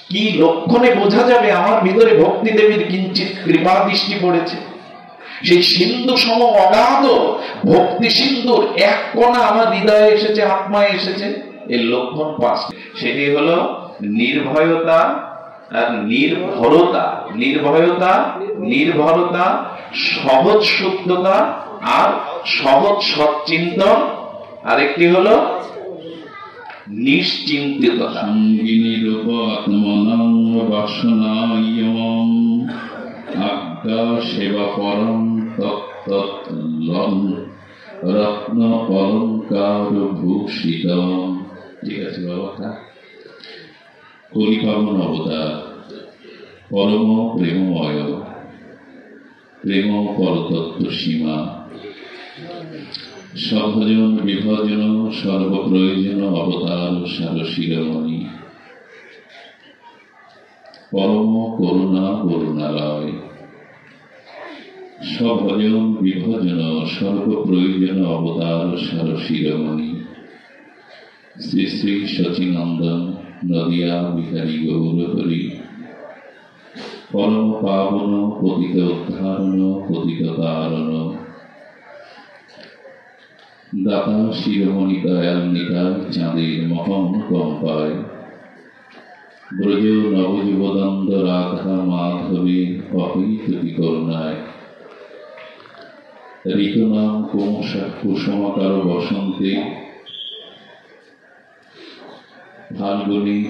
কি লক্ষণে বোঝা যাবে আমার ভিতরে ভক্তি দেবীর কিঞ্চিত কৃপা দৃষ্টি পড়েছে? সেই সিন্ধু সম অগাধ ভক্তি সিন্ধুর এক কণা আমার হৃদয়ে এসেছে, আত্মায় এসেছে। এর লক্ষণ 5। সেটি হলো নির্ভয়তা আর নির্ভরতা। নির্ভয়তা, নির্ভরতা, সহজ শুদ্ধতা আর সহজ সচ্চিন্তন। আরেকটি হলো নিশ্চিন্তিততা। আজ্ঞা সেবা পরম রত্ন অলঙ্কার ভূষিত। ঠিক আছে বাবা। কলিকামন অবতার, পরম প্রেমময়, প্রেম পরতত্ত্ব সীমা, সভজন বিভজন সর্বপ্রয়োজন অবতার সার শিরোমণি, পরম করুণা করুণালয়, সভজন বিভজন সর্বপ্রয়োজন অবতার সার শিরোমণি, শ্রী শ্রী সচিনন্দন নদিয়া বিহারী গৌরহরি, পরম পাবন পতিত উদ্ধারণ পতিত তারণ, দাতা শিরোমণি দয়াল নিতাই চাঁদের মহানুকম্পায়, ব্রজ নবযুবদন্দ রাধা মাধবে অহৈতুকী করুণায়, ঋতুনাম কুসুমাকার বসন্তে ফাল্গুনি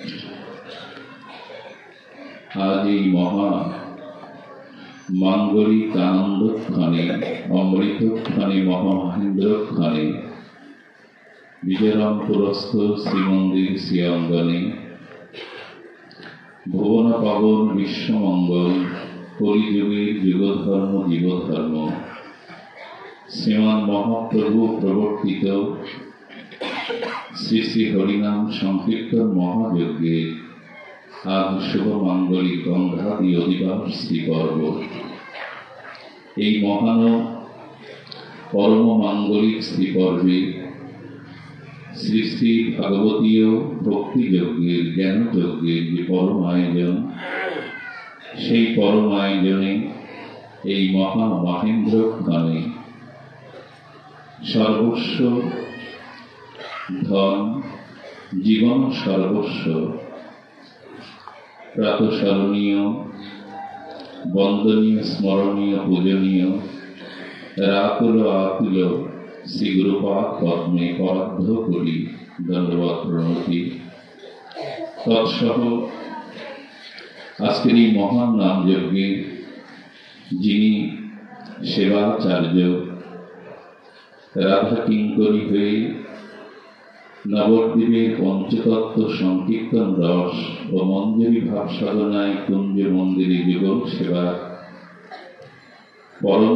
আজ এই মহা মাঙ্গলিক আনন্দক্ষণে, অমৃতক্ষণে, মহামহেন্দ্রক্ষণে বিজয়রামপুরস্থ শ্রীমন্দির শ্রী অঙ্গনে ভুবন পাবন বিশ্বমঙ্গল কলিযুগের যুগধর্ম জীবধর্ম শ্রীমান মহাপ্রভু প্রবর্তিত শ্রী শ্রী হরিনাম সংকীর্তন মহাযজ্ঞে আজ শুভ মাঙ্গলিক গঙ্গাদি অধিবাস শ্রী পর্ব। এই মহান পরম মাঙ্গলিক শ্রী পর্বে শ্রী শ্রী ভাগবতীয় ভক্তি যজ্ঞের জ্ঞান যজ্ঞের যে পরম আয়োজন, সেই পরম আয়োজনে এই মহা মহেন্দ্র ক্ষণে সর্বস্ব ধন জীবন সর্বস্ব প্রাতঃস্মরণীয় বন্দনীয় স্মরণীয় পূজনীয় রাতুল আতুল শ্রী গুরুপাদ পদ্মে পরাদ্ধ করি দণ্ডবৎ প্রণতি। তৎসহ আজকের এই মহান নাম যজ্ঞে যিনি সেবাচার্য রাধা কিঙ্করী হয়ে নবদ্বীপের পঞ্চতত্ত্ব সংকীর্তন রস ও মঞ্জরি ভাব সাধনায় কুঞ্জ মন্দিরে যুগল সেবা পরম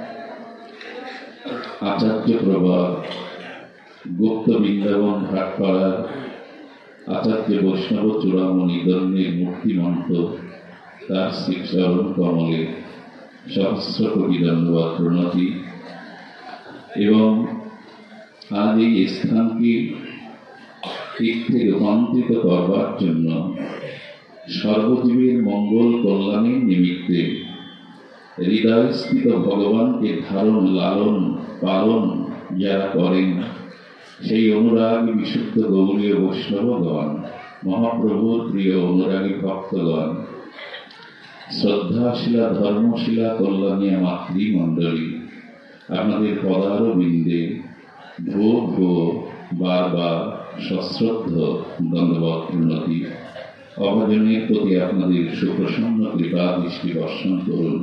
আচার্য প্রভা গুপ্ত বৃন্দাবন ঘাটপাড়ার আচার্য বৈষ্ণব চূড়ামণি দন্ডের মূর্তিমন্ত তার শ্রীচরণ কমলে সহস্র কোটি দণ্ডবৎ প্রণতি। এবং আজ এই স্থানকে তীর্থে রূপান্তরিত করবার জন্য সর্বজীবের মঙ্গল কল্যাণের নিমিত্তে হৃদয়স্থিত ভগবানকে ধারণ লালন পালন যারা করেন, সেই অনুরাগী বিশুদ্ধ গৌরীয় বৈষ্ণবগণ, মহাপ্রভুর প্রিয় অনুরাগী ভক্তগণ, শ্রদ্ধাশীলা ধর্মশীলা কল্যাণীয় মাতৃমণ্ডলী, আপনাদের পদারবিন্দে ভো ভো বারবার সশ্রদ্ধ দণ্ডবৎ প্রণতি। অভজনের প্রতি আপনাদের সুপ্রসন্ন কৃপা দৃষ্টি বর্ষণ করুন।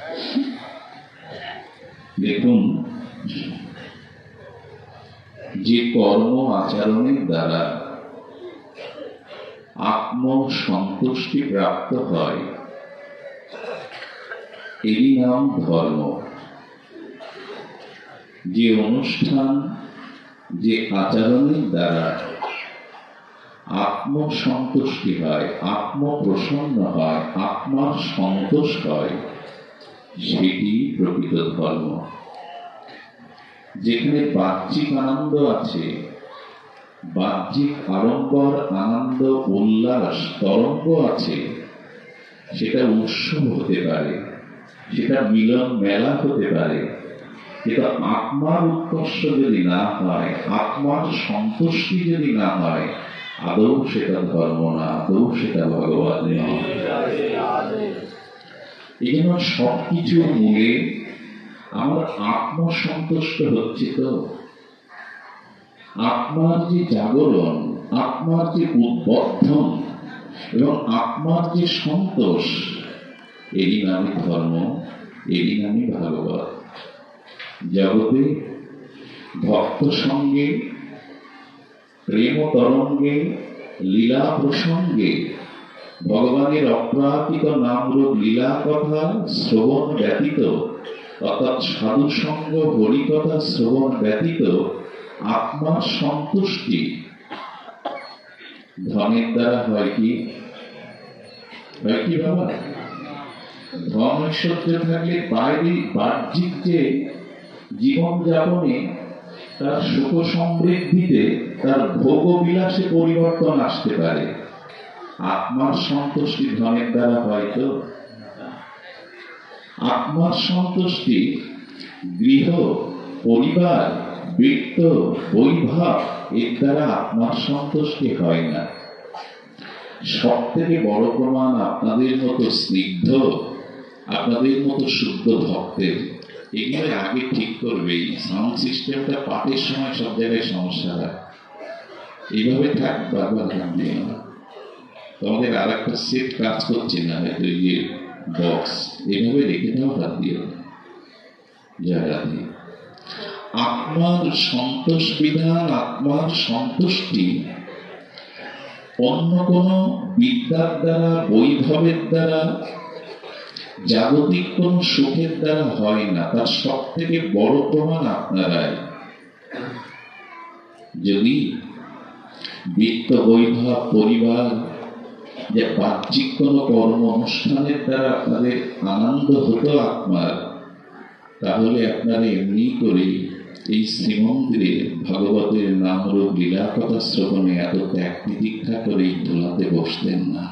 দেখুন, যে কর্ম আচরণের দ্বারা আত্মসন্তুষ্টি প্রাপ্ত হয় এরই নাম ধর্ম। যে অনুষ্ঠান, যে আচরণের দ্বারা আত্মসন্তুষ্টি হয়, আত্মপ্রসন্ন হয়, আত্মার সন্তোষ হয়, সেটি প্রকৃত ধর্ম। যেখানে বাহ্যিক আনন্দ আছে, বাহ্যিক আড়ম্বর, আনন্দ, উল্লাস, তরঙ্গ আছে, সেটা উৎসব হতে পারে, সেটা মিলন মেলা হতে পারে, কিন্তু আত্মার উৎকর্ষ যদি না হয়, আত্মার সন্তুষ্টি যদি না হয়, আদৌ সেটা ধর্ম না, আদৌ সেটা ভগবান নয়। এই জন্য সবকিছুর মূলে আমার আত্মসন্তুষ্ট হচ্ছে তো, আত্মার যে জাগরণ, আত্মার যে উদ্বোধন এবং আত্মার যে সন্তোষ, এরই নামে ধর্ম, এরই নামে ভাগবত। জগতে ভক্ত সঙ্গে, প্রেম তরঙ্গে, লীলা প্রসঙ্গে ভগবানের অপ্রাকৃত নামরূপ লীলা কথা শ্রবণ ব্যতীত, অর্থাৎ সাধু সঙ্গ হরিকথা শ্রবণ ব্যতীত আত্মার সন্তুষ্টি ধনের দ্বারা হয় কি? হয় কি বাবা? ধন ঐশ্বর্য থাকলে বাইরে বাহ্যিক যে জীবন যাপনে, তার সুখ সমৃদ্ধিতে, তার ভোগ বিলাসে পরিবর্তন আসতে পারে। আত্মার সন্তুষ্টি ধনের দ্বারা হয়তো, আত্মার সন্তুষ্টি গৃহ, পরিবার, বৃত্ত, বৈভব, এর দ্বারা আত্মার সন্তুষ্টি হয় না। সব থেকে বড় প্রমাণ আপনাদের মতো স্নিগ্ধ, আপনাদের মতো শুদ্ধ ভক্তের, এগুলো আগে ঠিক করবে। সাউন্ড সিস্টেমটা পাঠের সময় সব জায়গায় সমস্যা হয়। এইভাবে থাক, বারবার ধ্যান দিও না। তোমাদের আর একটা সেট কাজ করছে না, হয়তো ইয়ে বক্স, এইভাবে রেখে দাও, বাদ দিও না। জয় রাধে। আত্মার সন্তোষ বিধান, আত্মার সন্তুষ্টি অন্য কোন বিদ্যার দ্বারা, বৈভবের দ্বারা, জাগতিক কোন সুখের দ্বারা হয় না। তার সব থেকে বড় প্রমাণ আপনারাই। যদি বিত্ত, বৈভব, পরিবার, যে বাহ্যিক কোন কর্ম অনুষ্ঠানের দ্বারা আপনাদের আনন্দ হতো আত্মার, তাহলে আপনারা এমনি করে এই শ্রীমন্দিরে ভাগবতের নামরূপ লীলা কথা শ্রবণে এত ত্যাগ প্রতীক্ষা করে ধুলাতে বসতেন না।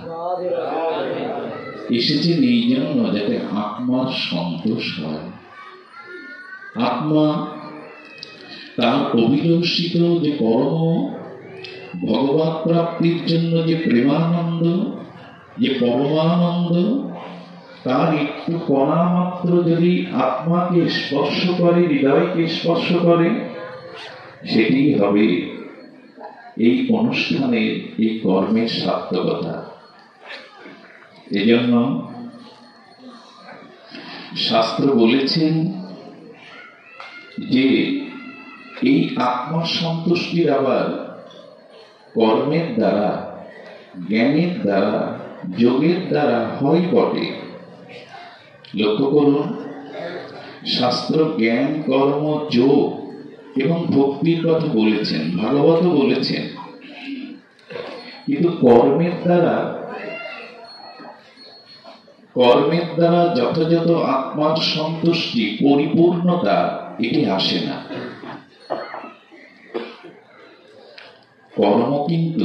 এসেছেন এই জন্য যাতে আত্মার সন্তোষ হয়। আত্মা তার অভিলষিত যে পরম ভগবত প্রাপ্তির জন্য যে প্রেমানন্দ, যে পরমানন্দ, তার একটু কণা মাত্র যদি আত্মাকে স্পর্শ করে, হৃদয়কে স্পর্শ করে, সেটি হবে এই অনুষ্ঠানের, এই কর্মের সার্থকতা। এজন্য শাস্ত্র বলেছেন যে এই আত্মার সন্তুষ্টির আবার কর্মের দ্বারা, জ্ঞানের দ্বারা, যোগের দ্বারা হয় বটে। লক্ষ্য করুন, শাস্ত্র জ্ঞান, কর্ম, যোগ এবং ভক্তির কথা বলেছেন, ভাগবত বলেছেন, কিন্তু কর্মের দ্বারা যথাযথ আত্মার সন্তুষ্টি, পরিপূর্ণতা, এটি আসে না। কর্ম কিন্তু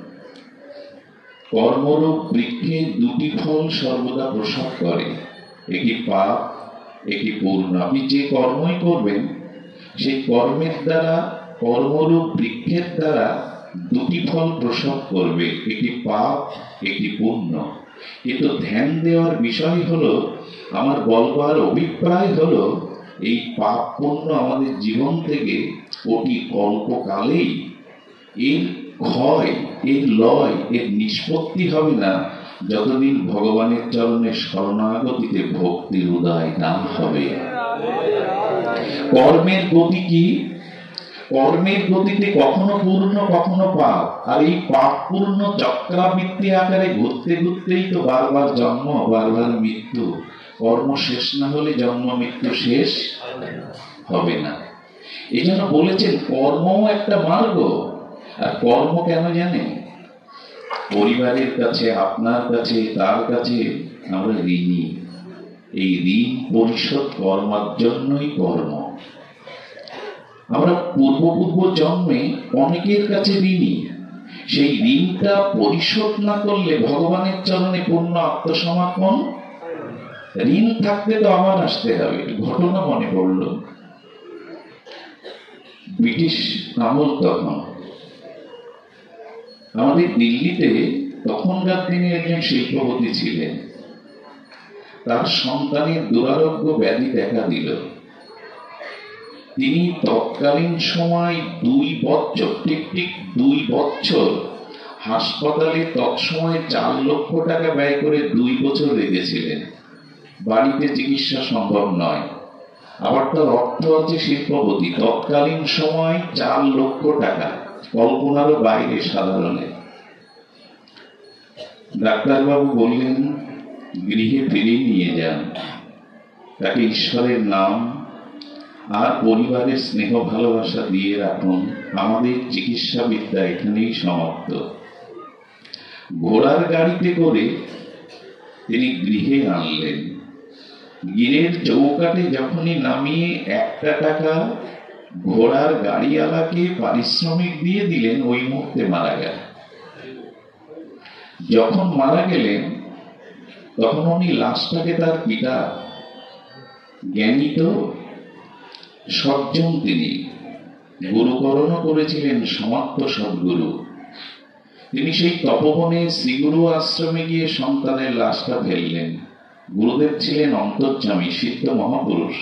কর্মরূপ বৃক্ষে দুটি ফল সর্বদা প্রসব করে, একটি পাপ, একটি পূর্ণ। আপনি যে কর্মই করবেন, সেই কর্মের দ্বারা, কর্মরূপ বৃক্ষের দ্বারা দুটি ফল প্রসব করবে, একটি পাপ, একটি পূর্ণ। কিন্তু ধ্যান দেওয়ার বিষয় হলো, আমার বলবার অভিপ্রায় হলো, এই পাপ পূর্ণ আমাদের জীবন থেকে অতি অল্পকালেই এর ক্ষয়, এর লয়, এর নিষ্পত্তি হবে না যতদিন ভগবানের চরণে শরণাগতিতে ভক্তির উদয় না হবে। কর্মের গতি কি? কর্মের গতিতে কখনো পূর্ণ, কখনো পাপ। আর এই পাপ পূর্ণ চক্রাবৃত্তি আকারে ঘুরতে ঘুরতেই তো বারবার জন্ম, বারবার মৃত্যু। কর্ম শেষ না হলে জন্ম মৃত্যু শেষ হবে না। এই জন্য বলেছেন কর্মও একটা মার্গ। আর কর্ম কেন জানেন? পরিবারের কাছে, আপনার কাছে, তার কাছে আমরা ঋণী। এই ঋণ পরিশোধ করবার জন্যই কর্ম। আমরা পূর্ব জন্মে অনেকের কাছে ঋণী। সেই ঋণটা পরিশোধ না করলে ভগবানের চরণে পূর্ণ আত্মসমর্পণ। ঋণ থাকতে তো আবার আসতে হবে। ঘটনা মনে পড়ল, ব্রিটিশ আমল তখন আমাদের দিল্লিতে তখনকার দিনে একজন শিল্পপতি ছিলেন। তার সন্তানের দুরারোগ্য ব্যাধি দেখা দিল। তিনি তৎকালীন সময় 2 বছর, ঠিক 2 বছর হাসপাতালে তৎসময় 4 লক্ষ টাকা ব্যয় করে 2 বছর রেখেছিলেন। বাড়িতে চিকিৎসা সম্ভব নয়। আবার তার অর্থ আছে শিল্পপতি, তৎকালীন সময় 4 লক্ষ টাকা কল্পনারও বাইরে সাধারণে। ডাক্তারবাবু বললেন গৃহে ফিরিয়ে নিয়ে যান, তাকে ঈশ্বরের নাম আর পরিবারের স্নেহ ভালোবাসা দিয়ে রাখুন, আমাদের চিকিৎসা বিদ্যা এখানেই সমাপ্ত। ঘোড়ার গাড়িতে করে তিনি গৃহে আনলেন। গৃহের চৌকাঠে যখনই নামিয়ে 1 টাকা ঘোড়ার গাড়িওয়ালাকে পারিশ্রমিক দিয়ে দিলেন, ওই মুহূর্তে মারা গেল। যখন মারা গেলেন তখন উনি লাশটাকে তার পিতা, জ্ঞানী তো সজ্জন, তিনি গুরুকরণও করেছিলেন, সমাপ্ত সদ্গুরু। তিনি সেই তপবনে শ্রীগুরু আশ্রমে গিয়ে সন্তানের লাশটা ফেললেন। গুরুদেব ছিলেন অন্তর্যামী সিদ্ধ মহাপুরুষ,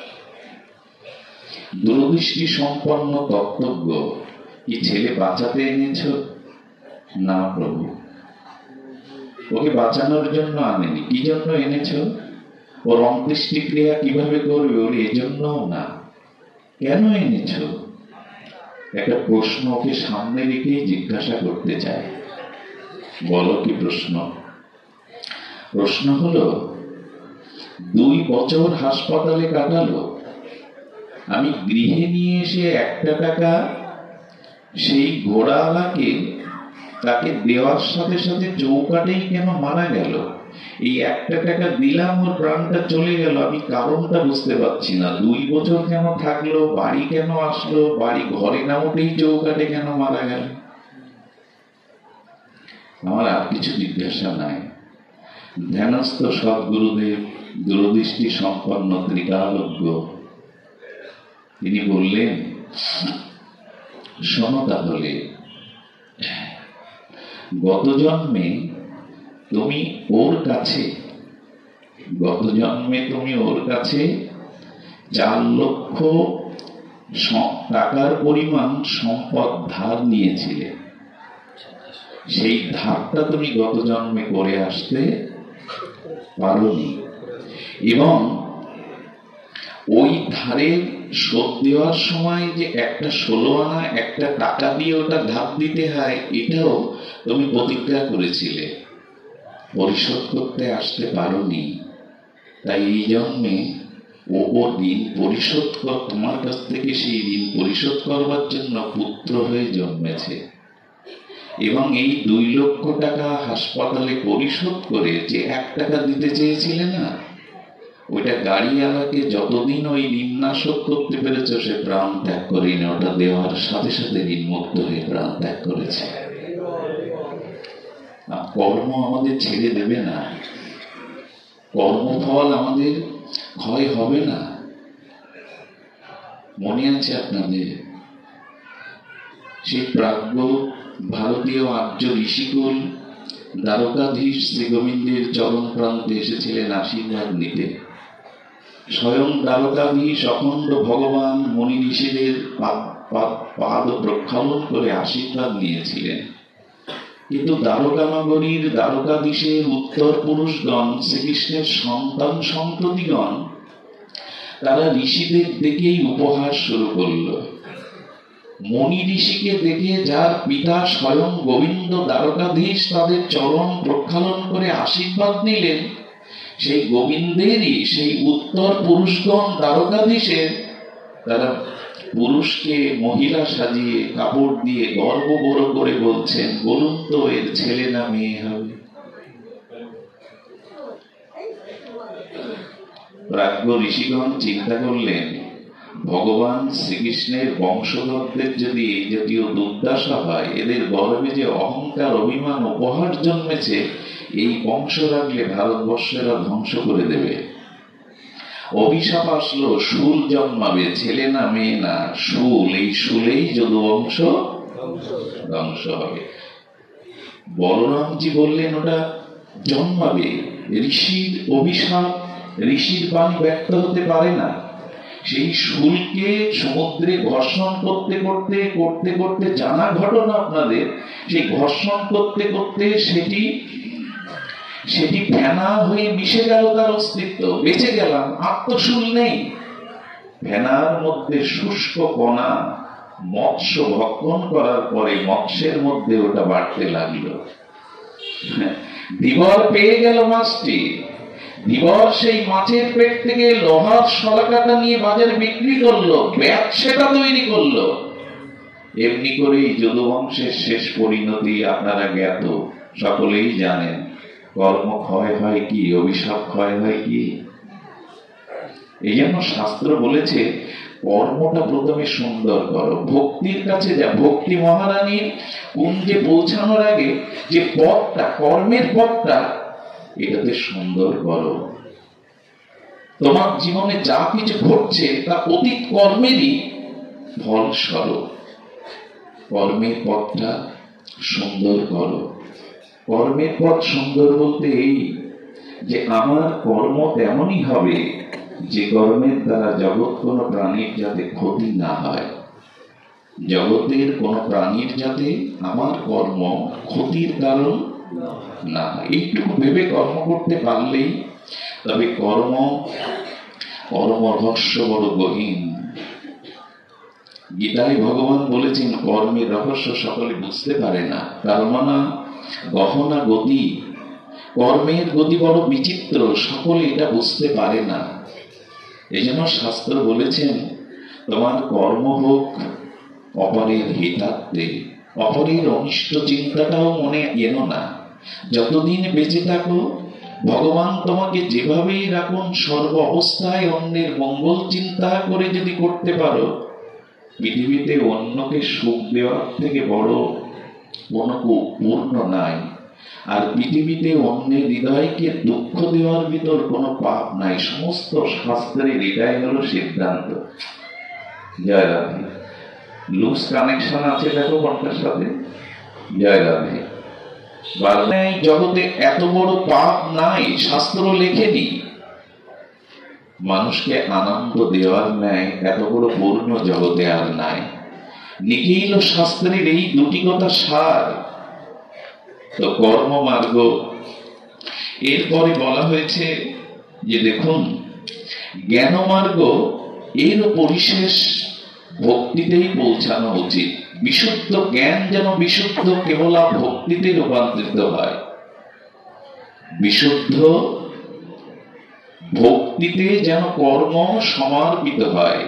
দূরদৃষ্টি সম্পন্ন তত্ত্বজ্ঞ। কি ছেলে বাঁচাতে এনেছ? না প্রভু, ওকে বাঁচানোর জন্য আনেনি। কি জন্য এনেছ? ওর অন্ত্যেষ্টি ক্রিয়া কিভাবে করবে ওর এজন্য না। কেন এনেছ? একটা প্রশ্ন ওকে সামনে রেখেই জিজ্ঞাসা করতে চায়। বলো কি প্রশ্ন? প্রশ্ন হলো, 2 বছর হাসপাতালে কাটালো, আমি গৃহে নিয়ে এসে 1 টাকা সেই ঘোড়াওয়ালাকে তাকে দেওয়ার সাথে সাথে চৌকাটেই কেন মারা গেল? এই 1 টাকা দিলাম, ওর প্রাণটা চলে গেল, আমি কারণটা বুঝতে পারছি না। 2 বছর কেন থাকলো, বাড়ি কেন আসলো, বাড়ি ঘরে না উঠেই চৌকাটে কেন মারা গেল? আমার আর কিছু জিজ্ঞাসা নাই। ধ্যানস্থ সদ্গুরুদেব, দূরদৃষ্টি সম্পন্ন ত্রিকালজ্ঞ, তিনি বললেন, শোনো তাহলে, গত জন্মে তুমি ওর কাছে 4 লক্ষ টাকার পরিমাণ সম্পদ ধার নিয়েছিলে। সেই ধারটা তুমি গত জন্মে করে আসতে পারোনি, এবং ওই ধারের শোধ দেওয়ার সময় যে একটা 16 আনা 1 টাকা দিয়ে ওটা ধার দিতে হয়, এটাও তুমি প্রতিজ্ঞা করেছিলে, পরিশোধ করতে আসতে পারোনি। তাই এই জন্মে ও ঋণ পরিশোধ কর, তোমার কাছ থেকে সেই ঋণ পরিশোধ করবার জন্য পুত্র হয়ে জন্মেছে। এবং এই 2 লক্ষ টাকা হাসপাতালে পরিশোধ করে যে 1 টাকা দিতে চেয়েছিলে না, ওইটা গাড়িওয়ালাকে যতদিন ওই ঋণ না শোধ করতে পেরেছ, সে প্রাণ ত্যাগ করেনি। ওটা দেওয়ার সাথে সাথে ঋণ মুক্ত হয়ে প্রাণ ত্যাগ করেছে। কর্ম আমাদের ছেড়ে দেবে না, কর্মফল আমাদের ক্ষয় হবে না। মনে আছে আপনাদের সেই প্রাজ্ঞ ভারতীয় আর্য ঋষিকুল দ্বারকাধীশ শ্রী গোবিন্দের চরণ প্রান্তে এসেছিলেন আশীর্বাদ নিতে। স্বয়ং দ্বারকাধীশ অখণ্ড ভগবান মনি ঋষিদের পাদ প্রক্ষালন করে আশীর্বাদ নিয়েছিলেন। কিন্তু দ্বারকা নগরীর দ্বারকাধীশের উত্তর পুরুষগণ, শ্রীকৃষ্ণের সন্তান সন্ততিগণ, তারা ঋষিদের দেখেই উপহাস শুরু করল। মনি ঋষিকে দেখে যার পিতা স্বয়ং গোবিন্দ দ্বারকাধীশ তাদের চরণ প্রক্ষালন করে আশীর্বাদ নিলেন, সেই গোবিন্দেরই সেই উত্তর পুরুষগণ দ্বারকাধীশের, তারা পুরুষকে মহিলা সাজিয়ে কাপড় দিয়ে গর্ব বড় করে বলছেন, বলুন তো এর ছেলে না মেয়ে হবে? প্রাজ্ঞ ঋষিগণ চিন্তা করলেন, ভগবান শ্রীকৃষ্ণের বংশধরদের যদি এই জাতীয় দুর্দশা হয়, এদের গর্বে যে অহংকার অভিমান উপহার জন্মেছে, এই বংশ রাখলে ভারতবর্ষেরা ধ্বংস করে দেবে। অভিশাপ আসলো, শুল জন্মাবে, ছেলে না মেয়ে না, শুল। এই শুলেই যদুবংশ ধ্বংস হবে। বলরামজি বললেন ওটা জন্মাবে। ঋষির অভিশাপ, ঋষির বাণী ব্যক্ত হতে পারে না। সেই শুলকে সমুদ্রে ঘর্ষণ করতে করতে করতে করতে, জানা ঘটনা আপনাদের, সেই ঘর্ষণ করতে করতে সেটি ফেনা হয়ে মিশে গেল, তার অস্তিত্ব, বেঁচে গেলাম, আত্মশুল নেই। ফেনার মধ্যে শুষ্ক কণা, মৎস্য ভক্ষণ করার পরে মৎস্যের মধ্যে ওটা বাড়তে লাগলো। ধীবর পেয়ে গেল মাছটি। ধীবর সেই মাছের পেট থেকে লোহার শলাকাটা নিয়ে বাজারে বিক্রি করলো, ব্যবসাটা তৈরি করলো। এমনি করেই যদুবংশের শেষ পরিণতি আপনারা জ্ঞাত, সকলেই জানেন। কর্ম ক্ষয় হয় কি, অভিশাপ ক্ষয় হয় কি। এই জন্য শাস্ত্র বলেছে কর্মটা প্রথমে সুন্দর করো। ভক্তির কাছে যা, ভক্তি মহারানীর কুঞ্জে পৌঁছানোর আগে যে পথটা, কর্মের পথটা, এটাতে সুন্দর করো। তোমার জীবনে যা কিছু ঘটছে তা অতীত কর্মেরই ফলস্বরূপ। কর্মের পথটা সুন্দর করো। কর্মের পথ সুন্দর বলতে এই যে আমার কর্ম তেমনই হবে যে কর্মের দ্বারা জগৎ কোন প্রাণীর যাতে ক্ষতি না হয়, জগতের কোন প্রাণীর যাতে আমার কর্ম ক্ষতির কারণ না হয়, এইটুকু ভেবে কর্ম করতে পারলেই, তবে কর্ম রহস্য বড় গহীন। গীতায় ভগবান বলেছেন কর্মের রহস্য সকলে বুঝতে পারে না, কর্মনা গহনা গতি, কর্মের গতি বড় বিচিত্র, সকলে এটা বুঝতে পারে না। এই জন্য শাস্ত্র বলেছেন তোমার কর্ম হোক অপরের হিতার্থে, অপরের অনিষ্ট চিন্তাটাও মনে এনো না। যতদিন বেঁচে থাকো ভগবান তোমাকে যেভাবেই রাখুন, সর্ব অবস্থায় অন্যের মঙ্গল চিন্তা করে যদি করতে পারো, পৃথিবীতে অন্যকে সুখ দেওয়ার থেকে বড় কোনো পূর্ণ নাই। আর পৃথিবীতে অন্যের হৃদয়কে দুঃখ দেওয়ার ভিতর কোনো পাপ নাই। সমস্ত শাস্ত্রের এটাই হলো সিদ্ধান্ত। জয় রাধে। লুজ কানেকশন আছে দেখো কোনটার সাথে। জয় রাধে। জগতে এত বড় পাপ নাই, শাস্ত্র লেখেনি। মানুষকে আনন্দ দেওয়ার ন্যায় এত বড় পূর্ণ জগতে আর নাই। লিখিল শাস্ত্রের এই দুটি কথা সার। তো কর্ম মার্গ, এরপরে বলা হয়েছে যে দেখুন জ্ঞান মার্গ, এর পরিশেষ ভক্তিতেই পৌঁছানো উচিত। বিশুদ্ধ জ্ঞান যেন বিশুদ্ধ কেবল ভক্তিতে রূপান্তরিত হয়। বিশুদ্ধ ভক্তিতে যেন কর্ম সমর্পিত হয়।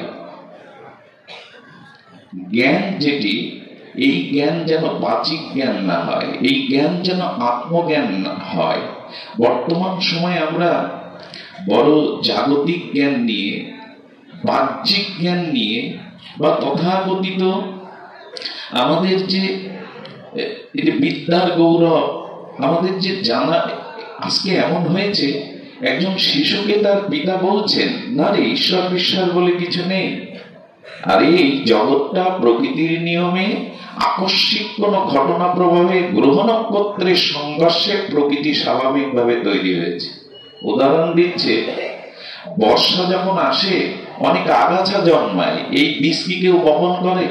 জ্ঞান যেটি, এই জ্ঞান যেন বাচিক জ্ঞান না হয়, এই জ্ঞান যেন আত্মজ্ঞান না হয়। বর্তমান সময়ে আমরা বড় জাগতিক জ্ঞান নিয়ে, বাহ্যিক জ্ঞান নিয়ে, বা তথাকথিত আমাদের যে বিদ্যার গৌরব, আমাদের যে জানা, আজকে এমন হয়েছে একজন শিশুকে তার পিতা বলছেন, না রে ঈশ্বর বিশ্বাস বলে কিছু নেই। আর এই জগৎটা প্রকৃতির নিয়মে আকস্মিক কোন ঘটনা প্রভাবে গ্রহ নক্ষত্রের সংঘর্ষে প্রকৃতি স্বাভাবিকভাবে তৈরি হয়েছে। উদাহরণ দিচ্ছে, বর্ষা যখন আসে অনেক আগাছা জন্মায়, এই বীজ কি কেউ বপন করে?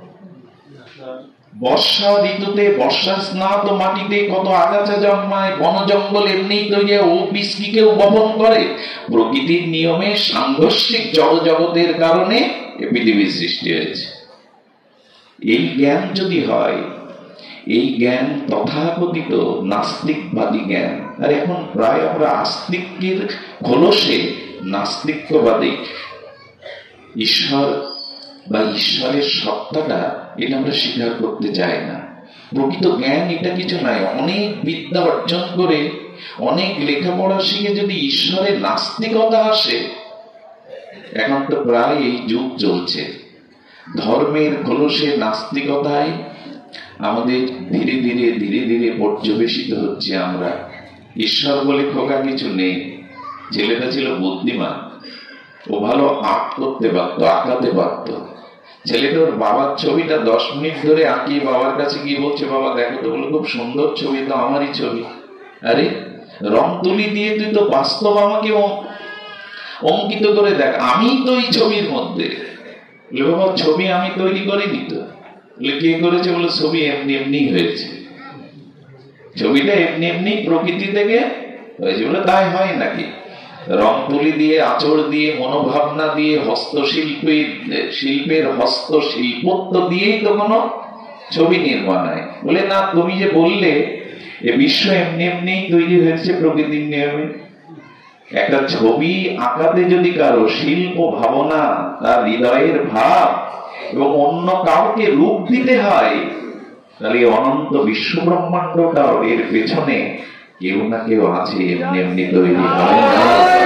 বর্ষা ঋতুতে বর্ষা স্নাত মাটিতে কত আগাছা জন্মায়, বন জঙ্গল এমনি তৈরি, ও বীজ কি কেউ বপন করে? প্রকৃতির নিয়মে সাংঘর্ষিক জড় জগতের কারণে পৃথিবীর সৃষ্টি হয়েছে। এই জ্ঞান যদি হয়, এই জ্ঞান তথাকথিত নাস্তিকবাদী জ্ঞান। আর এখন প্রায় আমরা আস্তিকের খোলসে নাস্তিকবাদী, ঈশ্বর বা ঈশ্বরের সত্তাটা, এটা আমরা স্বীকার করতে চাই না। প্রকৃত জ্ঞান এটা কিছু নাই। অনেক বিদ্যা অর্জন করে, অনেক লেখাপড়া শিখে যদি ঈশ্বরের নাস্তিকতা আসে, এখন তো প্রায় এই যুগ চলছে, ধর্মের খোলসে নাস্তিকতায় আমাদের ধীরে ধীরে ধীরে ধীরে পর্যবেসিত হচ্ছে। আমরা ঈশ্বর বলে খোকা কিছু নেই। ছেলেটা ছিল বুদ্ধিমান, ও ভালো আর্ট করতে পারতো, আঁকাতে পারতো। ছেলেটা ওর বাবার ছবিটা 10 মিনিট ধরে আঁকিয়ে বাবার কাছে গিয়ে বলছে, বাবা দেখো তো। বলে, খুব সুন্দর ছবি, তো আমারই ছবি। আরে রং তুলি দিয়ে তুই তো বাস্তব আমাকে অঙ্কিত করে দেখ, আমি তো এই ছবির মধ্যে। বাবা ছবি আমি তৈরি করিনি তো। কে করেছে? বলে ছবি এমনি এমনি হয়েছে, ছবিটা এমনি এমনি প্রকৃতি থেকে হয়েছে। বলে তাই হয় নাকি? রং তুলি দিয়ে, আঁচড় দিয়ে, মনোভাবনা দিয়ে, শিল্পের হস্তশিল্পত্ব দিয়েই তো কোনো ছবি নির্মাণ হয়। বলে না, তুমি যে বললে এ বিশ্ব এমনি এমনি তৈরি হয়েছে প্রকৃতির নিয়মে। একটা ছবি আঁকাতে যদি কারো শিল্প ভাবনা, তার হৃদয়ের ভাব এবং অন্য কাউকে রূপ দিতে হয়, তাহলে অনন্ত বিশ্ব ব্রহ্মাণ্ডটাও এর পেছনে কেউ না কেউ আছে, এমনি এমনি তৈরি হয় না।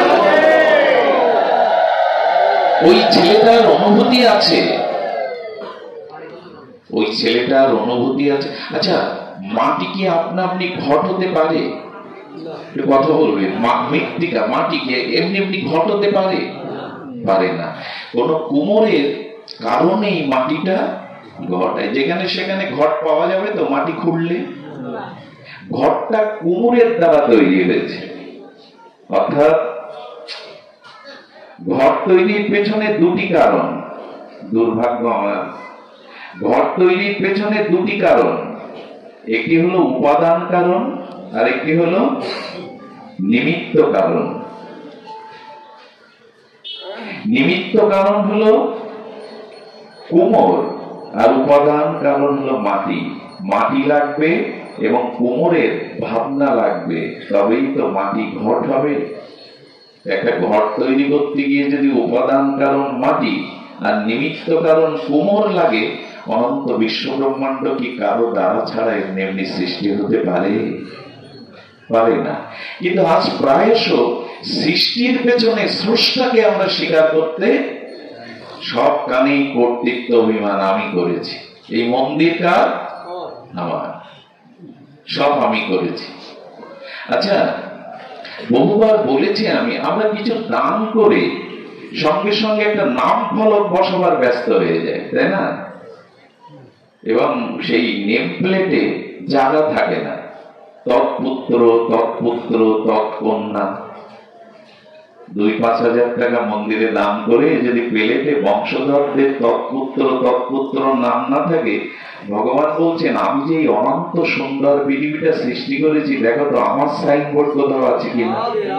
ওই ছেলেটার অনুভূতি আছে, ওই ছেলেটার অনুভূতি আছে। আচ্ছা, মাটি কি আপনা আপনি ঘট হতে পারে? কথা বলবে, মৃত্তিকা মাটিকে এমনি এমনি ঘট হতে পারে? পারে না। কোন কুমোরের কারণেই মাটিটা ঘট হয়। যেখানে সেখানে ঘট পাওয়া যাবে তো মাটি খুঁড়লে? ঘরটা কুমোরের দ্বারা তৈরি হয়েছে। অর্থাৎ ঘর তৈরির পেছনে দুটি কারণ। দুর্ভাগ্য আমার, ঘর তৈরির পেছনে দুটি কারণ। একটি হলো উপাদান কারণ, আর একটি হলো নিমিত্ত কারণ। নিমিত্ত কারণ হলো কুমোর, আর উপাদান কারণ হলো মাটি। মাটি লাগবে এবং কুমোরের ভাবনা লাগবে, তবেই তো মাটি ঘট হবে। একটা ঘর তৈরি করতে গিয়ে যদি উপাদান কারণ মাটি আর নিমিত্ত কারণ কুমোর লাগে, অনন্ত বিশ্ব ব্রহ্মাণ্ড কি কারো দ্বারা ছাড়া এমনি এমনি সৃষ্টি হতে পারে? পারে না। কিন্তু আজ প্রায়শ সৃষ্টির পেছনে স্রষ্টাকে আমরা স্বীকার করতে সব কানেই কর্তৃত্ব অভিমান, আমি করেছি, এই মন্দির কার? আমার, সব আমি করেছি। আচ্ছা, বহুবার বলেছি আমি, আমরা কিছু দান করে সঙ্গে সঙ্গে একটা নাম ফলক বসাবার ব্যস্ত হয়ে যায়, তাই না? এবং সেই নেম প্লেটে জায়গা থাকে না। তৎপুত্র, তৎপুত্র, তৎকন্যা। 2-5 হাজার টাকা মন্দিরে দান করে যদি প্লেটে বংশধরদের তৎপুত্র তৎপুত্র নাম না থাকে, ভগবান বলছেন, আমি যে অনন্ত সুন্দর পৃথিবীটা সৃষ্টি করেছি, দেখো তো আমার সাইনবোর্ড কোথাও আছে কিনা।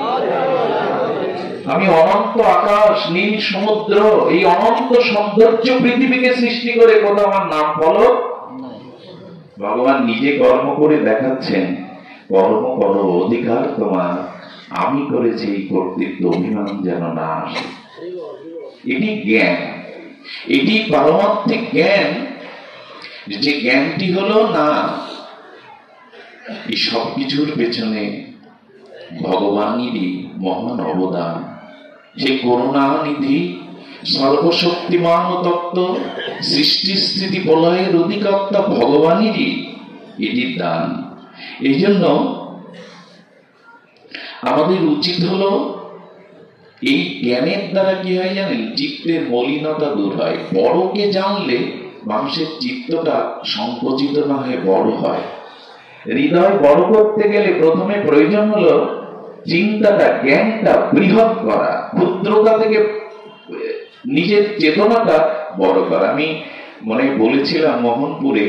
আমি অনন্ত আকাশ, নীল সমুদ্র, এই অনন্ত সৌন্দর্য পৃথিবীকে সৃষ্টি করে কোথাও আমার নাম ফলক। ভগবান নিজে কর্ম করে দেখাচ্ছেন, কর্ম করো, অধিকার তোমার, আমি করেছি, এই কর্তৃত্ব অভিমান যেন না আসে। এটি জ্ঞান, এটি পারমার্থিক জ্ঞান। যে জ্ঞানটি হলো না, এই সবকিছুর পেছনে ভগবানেরই মহান অবদান। সেই করুণানিধি, সর্বশক্তিমান তত্ত্ব, সৃষ্টি স্থিতি প্রলয়ের অধিকর্তা ভগবানেরই এটি দান। এই জন্য আমাদের উচিত হলো, এই জ্ঞানের দ্বারা কি হয় জানেন? চিত্তের মলিনতা দূর হয়। বড়কে জানলে মানুষের চিত্তটা সংকুচিত না হয়ে বড় হয়। হৃদয় বড় করতে গেলে প্রথমে প্রয়োজন হলো চিন্তাটা, জ্ঞানটা বৃহৎ করা, ক্ষুদ্রতা থেকে নিজের চেতনাটা বড় করা। আমি মনে বলেছিলাম মোহনপুরে,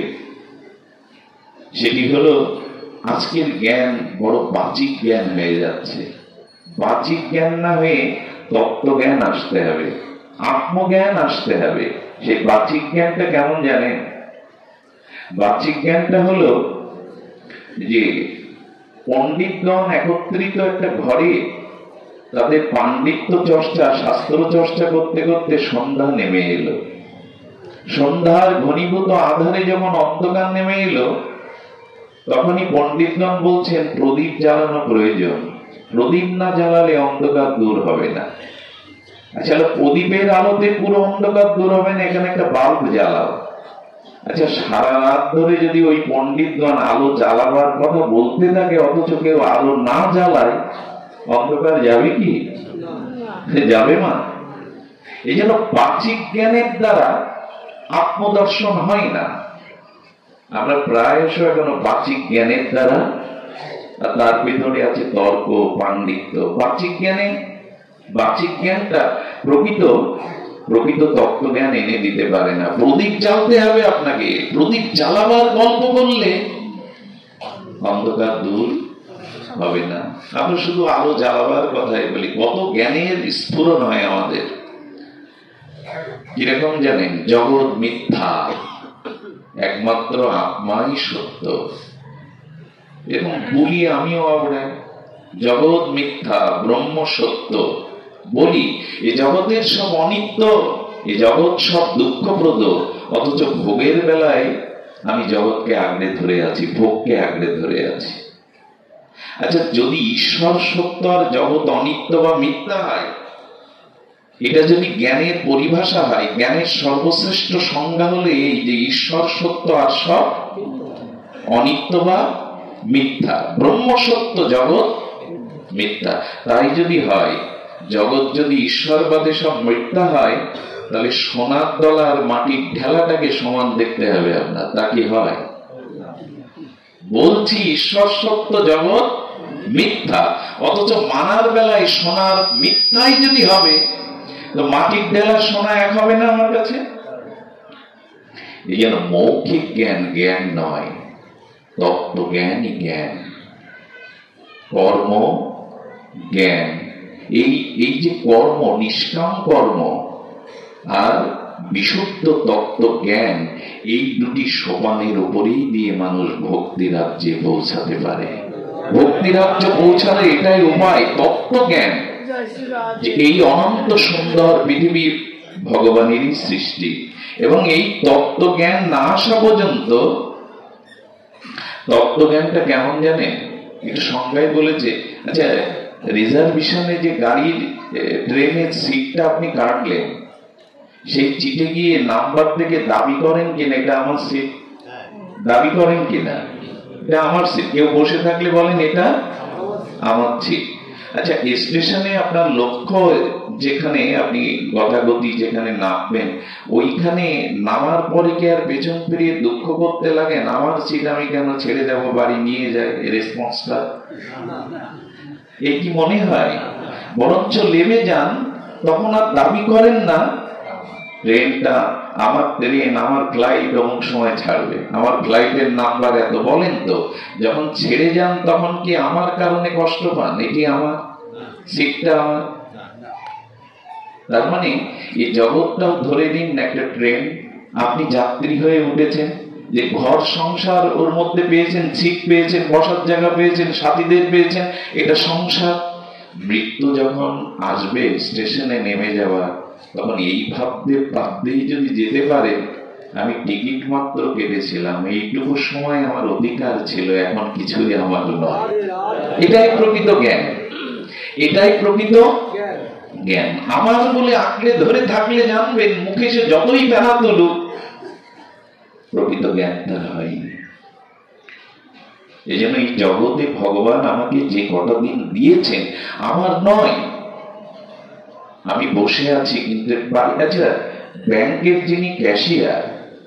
সেটি হলো আজকের জ্ঞান বড় বাচিক জ্ঞান হয়ে যাচ্ছে। বাচিক জ্ঞান না হয়ে তত্ত্ব জ্ঞান আসতে হবে, আত্মজ্ঞান আসতে হবে। সেই বাচিক জ্ঞানটা কেমন জানেন? বাচিক জ্ঞানটা হলো যে পণ্ডিতগণ একত্রিত একটা ঘরে তাদের পাণ্ডিত্য চর্চা, শাস্ত্র চর্চা করতে করতে সন্ধ্যা নেমে এলো। সন্ধ্যার ঘনীভূত আধারে যখন অন্ধকার নেমে এলো, তখনই পণ্ডিতগণ বলছেন প্রদীপ জ্বালানো প্রয়োজন। প্রদীপ না জ্বালালে অন্ধকার দূর হবে না। আচ্ছা, প্রদীপের আলোতে পুরো অন্ধকার দূর হবে না, এখানে একটা বাল্ব জ্বালাও। আচ্ছা, সারা রাত ধরে যদি ওই পণ্ডিতগণ আলো জ্বালাবার কথা বলতে থাকে, অথচ কেউ আলো না জ্বালায়, অন্ধকার যাবে কি? যাবে না। এই জন্য বাহ্যিক জ্ঞানের দ্বারা আত্মদর্শন হয় না। আমরা প্রায়শ এখনো বাহ্যিক জ্ঞানের দ্বারা, তার ভিতরে আছে তর্ক, পাণ্ডিত্য। বাহ্যিক জ্ঞানটা প্রকৃত তত্ত্ব জ্ঞান এনে দিতে পারে না। প্রদীপ জ্বালতে হবে আপনাকে। প্রদীপ জ্বালাবার গল্প করলে অন্ধকার দূর হবে না। আমরা শুধু আলো জ্বালাবার কথাই বলি, কত জ্ঞানের স্ফুরণ হয় আমাদের। কিরকম জানেন? জগৎ মিথ্যা, একমাত্র আত্মাই সত্য। এরকম বলি আমিও আমরা, জগৎ মিথ্যা, ব্রহ্ম সত্য বলি। এই জগতের সব অনিত্য, এই জগৎ সব দুঃখপ্রদ, অথচ ভোগের বেলায় আমি জগৎকে আঁকড়ে ধরে আছি, ভোগকে আঁকড়ে ধরে আছি। আচ্ছা, যদি ঈশ্বর সত্য আর জগৎ অনিত্য বা মিথ্যা হয়, এটা যদি জ্ঞানের পরিভাষা হয়, জ্ঞানের সর্বশ্রেষ্ঠ সংজ্ঞা হলে এই যে ঈশ্বর সত্য আর সব অনিত্য বা মিথ্যা, ব্রহ্ম সত্য, জগৎ মিথ্যা। তাই যদি হয়, জগৎ যদি ঈশ্বরবাদে সব মিথ্যা হয়, তাহলে সোনার দলা আর মাটির ঢেলাটাকে সমান দেখতে হবে আপনার। তা কি হয়? বলছি ঈশ্বর সত্য, জগৎ মিথ্যা, অথচ মানার বেলায় সোনার মিথ্যাই যদি হবে, তো মাটির ঢেলা সোনা এক হবে না আমার কাছে? এই জন্য মৌখিক জ্ঞান জ্ঞান নয়, তত্ত্ব জ্ঞানই জ্ঞান, কর্ম জ্ঞান। এই যে কর্ম, নিষ্কাম কর্ম আর বিশুদ্ধ তত্ত্ব জ্ঞান, এই দুটি সোপানের উপরেই দিয়ে মানুষ ভক্তি রাজ্যে পৌঁছাতে পারে। ভক্তি রাজ্যে পৌঁছালে এটাই উপায়, তত্ত্ব জ্ঞান, যে এই অনন্ত সুন্দর পৃথিবী ভগবানেরই সৃষ্টি। এবং এই তত্ত্ব জ্ঞান না আসা পর্যন্ত, তত্ত্ব জ্ঞানটা কেমন জানেন? একটু সংজ্ঞায় বলেছে। আচ্ছা, রিজার্ভেশনে যে গাড়ির ট্রেনের সিটটা আপনি কাটলেন, সেই চিঠে গিয়ে নাম্বার থেকে দাবি করেন কিনা এটা আমার সিট? দাবি করেন কিনা এটা আমার সিট? কেউ বসে থাকলে বলেন এটা আমার সিট। আচ্ছা, স্টেশনে আপনার লক্ষ্য যেখানে আপনি গতাগতি যেখানে নামবেন, ওইখানে নামার পরে কি আর পেছন ফিরিয়ে দুঃখ করতে লাগে, আমার সিট আমি কেন ছেড়ে যাব, বাড়ি নিয়ে যায়? রেসপন্সটা এই কি মনে হয়? বরঞ্চ নেমে যান, তখন আর দাবি করেন না ট্রেনটা আমার, ট্রেন আমার ফ্লাইট অমুক সময় ছাড়বে, আমার ফ্লাইটের নাম্বার এত, বলেন তো। যখন ছেড়ে যান তখন কি আমার কারণে কষ্ট পান? এটি আমার সিটটা আমার। তার মানে এই জগৎটাও ধরে দিন একটা ট্রেন, আপনি যাত্রী হয়ে উঠেছেন, যে ঘর সংসার ওর মধ্যে পেয়েছেন, সিট পেয়েছেন, বসার জায়গা পেয়েছেন, সাথীদের পেয়েছেন, এটা সংসার। মৃত্যু যখন আসবে, স্টেশনে নেমে যাওয়া, তখন এই ভাবতেই যদি যেতে পারে আমি টিকিট মাত্র কেটেছিলাম, এইটুকু সময় আমার অধিকার ছিল, এখন কিছুই আমার নয়। এটাই প্রকৃত জ্ঞান, এটাই প্রকৃত জ্ঞান। আমার বলে আঁকড়ে ধরে থাকলে জানবেন, মুখে সে যতই বেড়া তুলুক, প্রকৃত জ্ঞানটা হয়নি। এই জন্য এই জগতে ভগবান আমাকে যে কটা দিন দিয়েছেন আমার নয়। আমি বসে আছি কিন্তু আচ্ছা, ব্যাংকের যিনি ক্যাশিয়ার,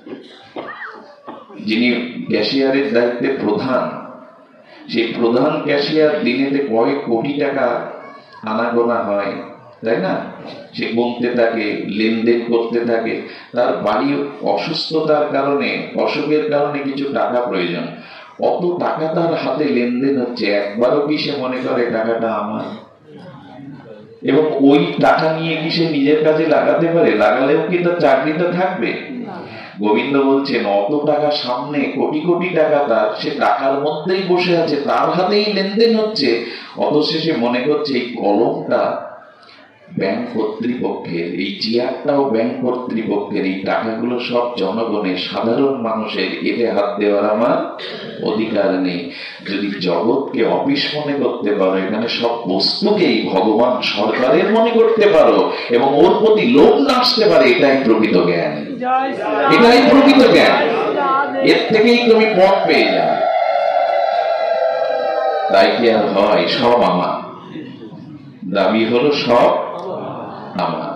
যিনি ক্যাশিয়ারের দায়িত্বে প্রধান, সেই প্রধান ক্যাশিয়ার দিনেতে কয়েক কোটি টাকা আনাগোনা হয়, তাই না? সে গুনতে থাকে, লেনদেন করতে থাকে। তার বাড়ি অসুস্থতার কারণে, অসুখের কারণে কিছু টাকা প্রয়োজন, অত টাকা তার হাতে লেনদেন হচ্ছে, একবারও কি সে মনে করে টাকাটা আমার? এবং ওই টাকা নিয়ে কি সে নিজের কাজে লাগাতে পারে? লাগালেও কি তার চাকরিটা থাকবে? গোবিন্দ বলছেন, অত টাকা সামনে, কোটি কোটি টাকা তার, সে টাকার মধ্যেই বসে আছে, তার হাতেই লেনদেন হচ্ছে, অথচ সে মনে করছে এই কলমটা ব্যাংক কর্তৃপক্ষের, এই চেয়ারটাও ব্যাংক কর্তৃপক্ষের, এই টাকাগুলো সব জনগণের, সাধারণ মানুষের, এতে হাত দেওয়ার আমার অধিকার নেই। যদি জগৎকে অফিস মনে করতে পারো, এখানে সব বস্তুকেই ভগবান সরকারের মনে করতে পারো এবং ওর প্রতি লোভ না আসতে পারে, এটাই প্রকৃত জ্ঞান। এটাই প্রকৃত জ্ঞান। এর থেকেই তুমি পথ পেয়ে যাবে। তাই কি আর হয়? সব আমার দাবি হলো সব আমার।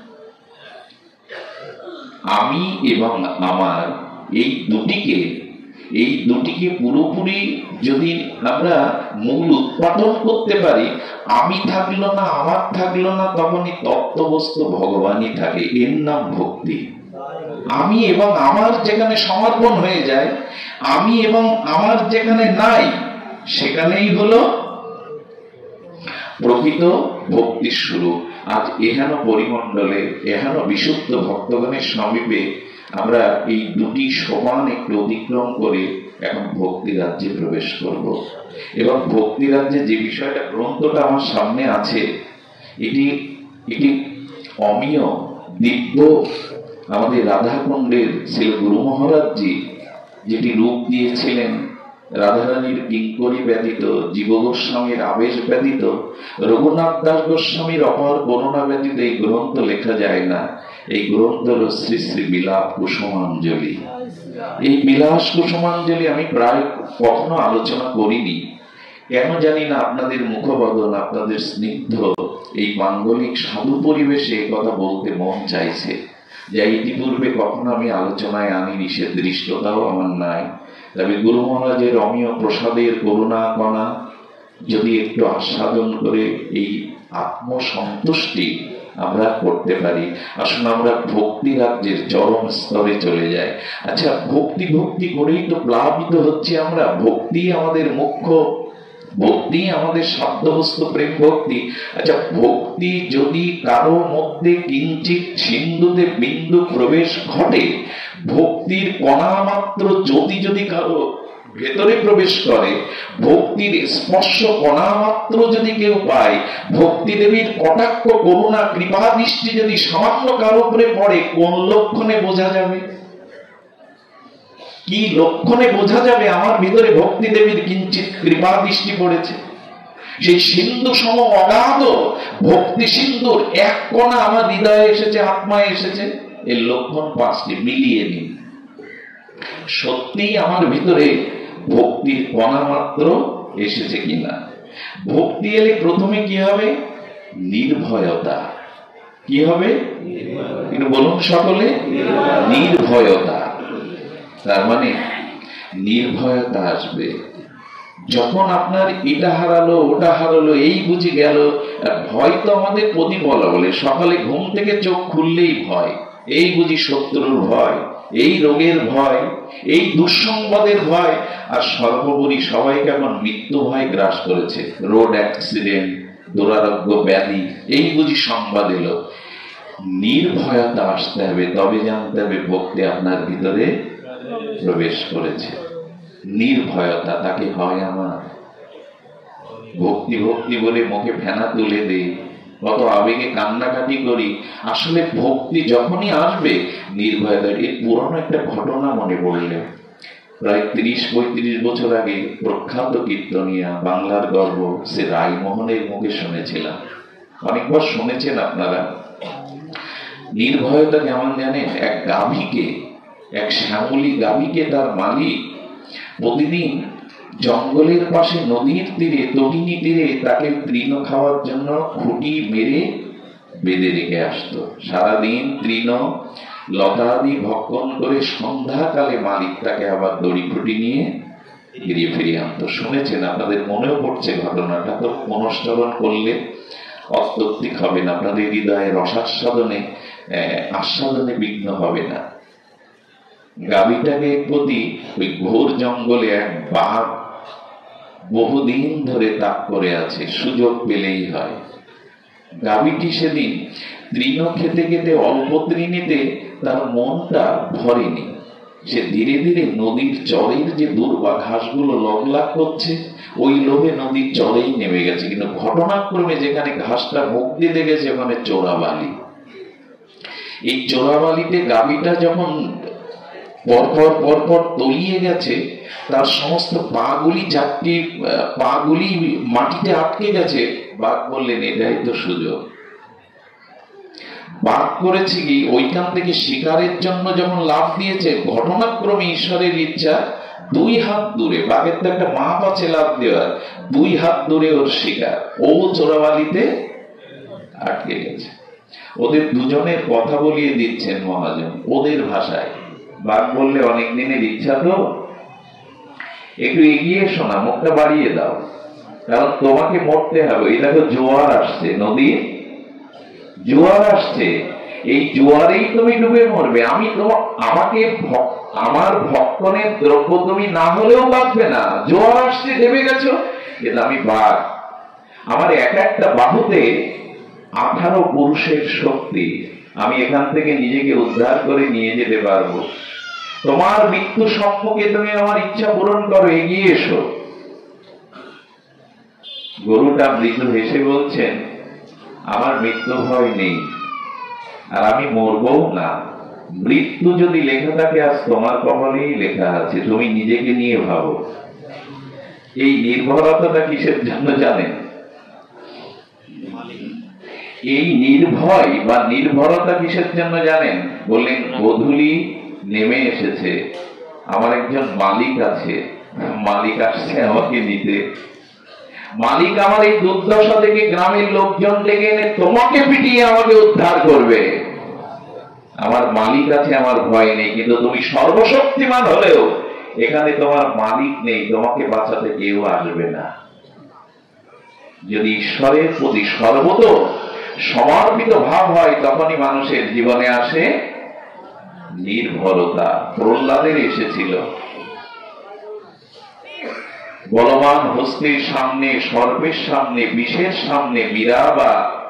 আমি এবং আমার এই দুটিকে পুরোপুরি যদি আমরা মূল উৎপাদন করতে পারি, আমি থাকলো না, আমার থাকলো না, তখনই তত্ত্ববস্তু ভগবানই থাকে। এর নাম ভক্তি। আমি এবং আমার যেখানে সমর্পণ হয়ে যায়, আমি এবং আমার যেখানে নাই, সেখানেই হলো প্রকৃত ভক্তির শুরু। আজ এহেন পরিমণ্ডলে, এহেন বিশুদ্ধ ভক্তগণের সমীপে আমরা এই দুটি সোপান একটু অতিক্রম করে এখন ভক্তি রাজ্যে প্রবেশ করব। এবং ভক্তি রাজ্যে যে বিষয়টা, গ্রন্থটা আমার সামনে আছে, এটি অমীয় দিব্য আমাদের রাধাকুণ্ডের শ্রী গুরু মহারাজজি যেটি রূপ দিয়েছিলেন, রাধারানীর কিঙ্করী ব্যতীত, জীব গোস্বামীর আবেশ ব্যতীত, রঘুনাথ দাস গোস্বামীর অপার করুণা ব্যতীত এই গ্রন্থ লেখা যায় না। এই গ্রন্থ হল শ্রী শ্রী বিলাপ কুসুমাঞ্জলি। এই বিলাস কুসুমাঞ্জলি আমি প্রায় কখনো আলোচনা করিনি, কেন জানি না। আপনাদের মুখবদল, আপনাদের স্নিগ্ধ এই মাঙ্গলিক সাধু পরিবেশে কথা বলতে মন চাইছে, যা ইতিপূর্বে কখনো আমি আলোচনায় আনিনি, সে দৃষ্টতাও আমার নাই। তবে গুরু মহারাজের অমীয় প্রসাদের করুণা কণা যদি একটু আস্বাদন করে এই আত্মসন্তুষ্টি আমরা করতে পারি, আসুন আমরা ভক্তি রাজ্যের চরম স্তরে চলে যাই। আচ্ছা, ভক্তি করেই তো প্লাবিত হচ্ছে আমরা। ভক্তি আমাদের মুখ্য, ভক্তি আমাদের সাধ্যবস্তু প্রেম ভক্তি। আচ্ছা, ভক্তি যদি কারো মধ্যে কিঞ্চিত সিন্ধুতে বিন্দু প্রবেশ ঘটে, ভক্তির কণা মাত্র জ্যোতি যদি কারো ভেতরে প্রবেশ করে, ভক্তির স্পর্শ কণা মাত্র যদি কেউ পায়, ভক্তি দেবীর কটাক্ষ করুণা কৃপা দৃষ্টি যদি সামান্য কারো উপরে পড়ে, কোন লক্ষণে বোঝা যাবে? কি লক্ষণে বোঝা যাবে আমার ভিতরে ভক্তি দেবীর কিঞ্চিত কৃপা দৃষ্টি পড়েছে? সেই সিন্ধু সম অগাধ ভক্তি সিন্ধুর এক কণা আমার হৃদয়ে এসেছে, আত্মায় এসেছে। এর লক্ষণ 5টি, মিলিয়ে নিন। সত্যি আমার ভিতরে ভক্তির কণা মাত্র এসেছে কিনা। ভক্তি এলে প্রথমে কি হবে? নির্ভয়তা। কি হবে? একটু বলুন সকলে। নির্ভয়তা। তার মানে নির্ভয়তা আসবে যখন আপনার এটা হারালো, ওটা হারালো, এই বুঝি গেল। ভয় তো আমাদের প্রতিবলা বলে, সকালে ঘুম থেকে চোখ খুললেই ভয়। এই বুঝি শত্রুর ভয়, এই রোগের ভয়, এই দুঃসংবাদের ভয়, আর সর্বোপরি সবাইকে এখন মৃত্যু ভয় গ্রাস করেছে। রোড অ্যাক্সিডেন্ট, দুরারোগ্য ব্যাধি, এই বুঝি সংবাদ এলো। নির্ভয়তা আসতে হবে, তবে জানতে হবে ভক্তি আপনার ভিতরে প্রবেশ করেছে। নির্ভয়তা তাকে হয় আমার। ভক্তি ভক্তি বলে মুখে ফেনা তুলে দেই, কত আবেগে কান্নাকাটি করি। আসলে ভক্তি যখনই আসবে, নির্ভয়তা। এর পুরনো একটা ঘটনা মনে পড়লে, প্রায় 30-35 বছর আগে প্রখ্যাত কীর্তনিয়া, বাংলার গর্ব সে রায়মোহনের মুখে শুনেছিলাম। অনেকবার শুনেছেন আপনারা। নির্ভয়তা কেমন জানেন? এক গাভীকে, এক শ্যামলী গাভীকে তার মালিক প্রতিদিন জঙ্গলের পাশে নদীর তীরে, তটিনী তীরে তাকে তৃণ খাওয়ার জন্য খুঁটি মেরে বেঁধে রেখে আসতো। সারাদিন তৃণ লতাদি ভক্ষণ করে সন্ধ্যাকালে মালিক তাকে আবার দড়ি খুঁটি নিয়ে ফিরিয়ে আনতো। শুনেছেন, আপনাদের মনেও পড়ছে ঘটনাটা। তো মনস্মরণ করলে অত্যত্বিক হবে না, আপনাদের হৃদয়ে রসাস্বাদনে আস্বাদনে বিঘ্ন হবে না। গাভীটাকে প্রতি ওই ঘোর জঙ্গলে এক বাঘ বহুদিন ধরে তাক করে আছে, সুযোগ পেলেই হয়। গাভীটি সেদিন তৃণ খেতে খেতে অল্প তৃণীতে তার মনটা ভরেনি। সে ধীরে ধীরে নদীর চরের যে দুর্বা ঘাসগুলো লগলাগ করছে, ওই লোভে নদীর চরেই নেমে গেছে। কিন্তু ঘটনাক্রমে যেখানে ঘাসটা মুখ দিয়ে গেছে ওখানে চোরাবালি। এই চোরাবালিতে গাভীটা যখন পরপর পরপর তলিয়ে গেছে, তার সমস্ত পাগুলি, 4টি পাগুলি মাটিতে আটকে গেছে। বাঘ বললেন এটাই তো সুযোগ। বাঘ করেছে কি, ওইখান থেকে শিকারের জন্য যখন লাফ দিয়েছে, ঘটনাক্রমে ঈশ্বরের ইচ্ছা 2 হাত দূরে, বাঘের তো একটা মাপ আছে লাফ দেওয়ার, 2 হাত দূরে ওর শিকার, ও চোরাবালিতে আটকে গেছে। ওদের দুজনের কথা বলিয়ে দিচ্ছেন মহাজন ওদের ভাষায়। বাঘ বললে অনেক দিনের ইচ্ছা তো, একটু এগিয়ে এসো না, মুখটা বাড়িয়ে দাও, কারণ তোমাকে মরতে হবে। এই দেখো জোয়ার আসছে, নদীর জোয়ার আসছে, এই জোয়ারেই তুমি ডুবে মরবে। আমাকে আমার ভক্ষণের দ্রব্য তুমি না হলেও বাঁচবে না। জোয়ার আসছে, ডেবে গেছো, কিন্তু আমি বাঘ, আমার একটা বাহুতে 18 পুরুষের শক্তি, আমি এখান থেকে নিজেকে উদ্ধার করে নিয়ে যেতে পারবো। তোমার মৃত্যু সম্মুখে তুমি আমার ইচ্ছা পূরণ করো, এগিয়ে এসো। গরুটা মৃত্যু হেসে বলছেন আমার মৃত্যু ভয় নেই, আর আমি মরবও না। মৃত্যু যদি লেখা থাকে আজ তোমার কপালেই লেখা আছে, তুমি নিজেকে নিয়ে ভাবো। এই নির্ভরতাটা কিসের জন্য জানেন? এই নির্ভয় বা নির্ভরতা কিসের জন্য জানেন? বললেন গোধূলি নেমে এসেছে, আমার একজন মালিক আছে, মালিক আসছে আমাকে নিতে। মালিক আমার এই দুর্দশা থেকে গ্রামের লোকজন ডেকে এনে তোমাকে পিটিয়ে আমাকে উদ্ধার করবে। আমার মালিক আছে, আমার ভয় নেই। কিন্তু তুমি সর্বশক্তিমান হলেও এখানে তোমার মালিক নেই, তোমাকে বাঁচাতে কেউ আসবে না। যদি ঈশ্বরের প্রতি সর্বত সমর্পিত ভাব হয়, তখনই মানুষের জীবনে আসে নির্ভরতা। প্রহ্লাদের এসেছিল। বলবান হস্তির সামনে, সর্পের সামনে, বিষের সামনে মীরাবা,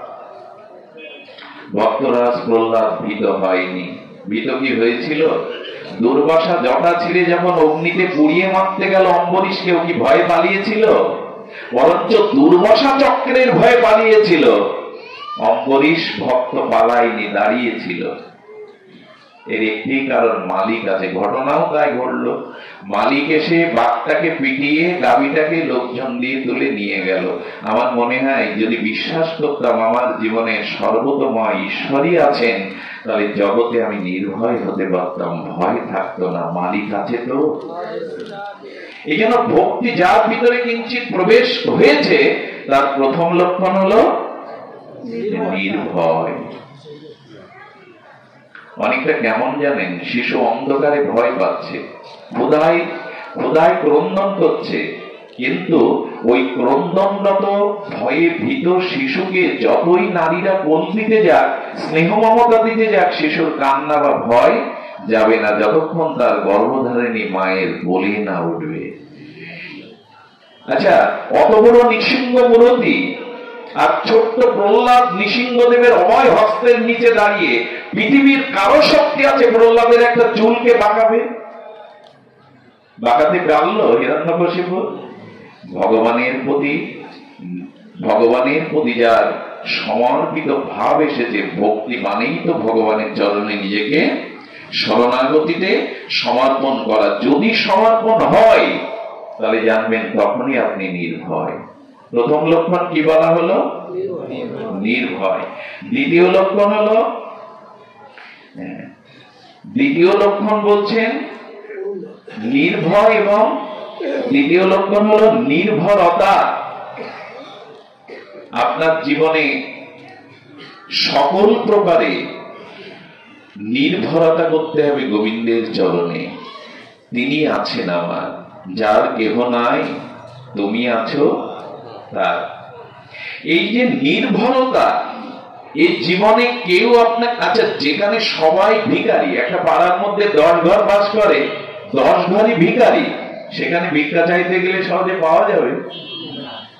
ভক্তরাজ প্রহ্লাদ ভীত হয়নি। ভীত কি হয়েছিল? দুর্বাসা জটা ছিঁড়ে যখন অগ্নিতে পুড়িয়ে মারতে গেল অম্বরীশ, কেউ কি ভয়ে পালিয়েছিল? বরঞ্চ দুর্বাসা চক্রের ভয়ে পালিয়েছিল। অম্বরীশ ভক্ত পালায়নি, দাঁড়িয়েছিল। এর একটি কারণ, মালিক আছে। ঘটনাও তাই ঘটল। মালিক এসে বাঘটাকে পিটিয়ে গাভীটাকে লোকজন দিয়ে তুলে নিয়ে গেল। আমার মনে হয় যদি বিশ্বাস করতাম আমার জীবনে সর্বতময় ঈশ্বরই আছেন, তাহলে জগতে আমি নির্ভয় হতে পারতাম, ভয় থাকতো না, মালিক আছে তো। এই জন্য ভক্তি যার ভিতরে কিঞ্চিত প্রবেশ হয়েছে, তার প্রথম লক্ষণ হলো নির্ভয়। অনেকটা কেমন জানেন? শিশু অন্ধকারে ভয় পাচ্ছে, ক্ষুধায় ক্রন্দন করছে, কিন্তু ওই ক্রন্দনরত ভয়ে ভীত শিশুকে যতই নারীরা কোল দিতে যাক, স্নেহ মমতা দিতে যাক, শিশুর কান্না বা ভয় যাবে না যতক্ষণ তার গর্ভধারিণী মায়ের বলে না উঠবে। আচ্ছা, অত বড় নৃসিংহ মূরতি আর ছোট্ট প্রহ্লাদ নৃসিংহদেবের অভয় হস্তের নিচে দাঁড়িয়ে, পৃথিবীর কারো শক্তি আছে প্রহ্লাদের একটা চুলকে বাঁকাবে? বাঁকাতে পারল হিরণ্যকশিপু? ভগবানের প্রতি যার সমর্পিত ভাব এসেছে, ভক্তি মানেই তো ভগবানের চরণে নিজেকে শরণাগতিতে সমর্পণ করা। যদি সমর্পণ হয় তাহলে জানবেন তখনই আপনি নির্ভয়। প্রথম লক্ষণ কি বলা হলো? নির্ভয়। দ্বিতীয় লক্ষণ বলছেন নির্ভয়, এবং দ্বিতীয় লক্ষণ হলো নির্ভরতা। আপনার জীবনে সকল প্রকারে নির্ভরতা করতে হবে গোবিন্দের চরণে। তিনি আছেন আমার, যার কেহ নাই, তুমি আছো তার। এই যে নির্ভরতা, এই জীবনে কেউ আপনার, আচ্ছা যেখানে সবাই ভিখারি, একটা পাড়ার মধ্যে 10 ঘর বাস করে, 10 ঘরই ভিখারি, সেখানে ভিক্ষা চাইতে গেলে সহজে পাওয়া যাবে?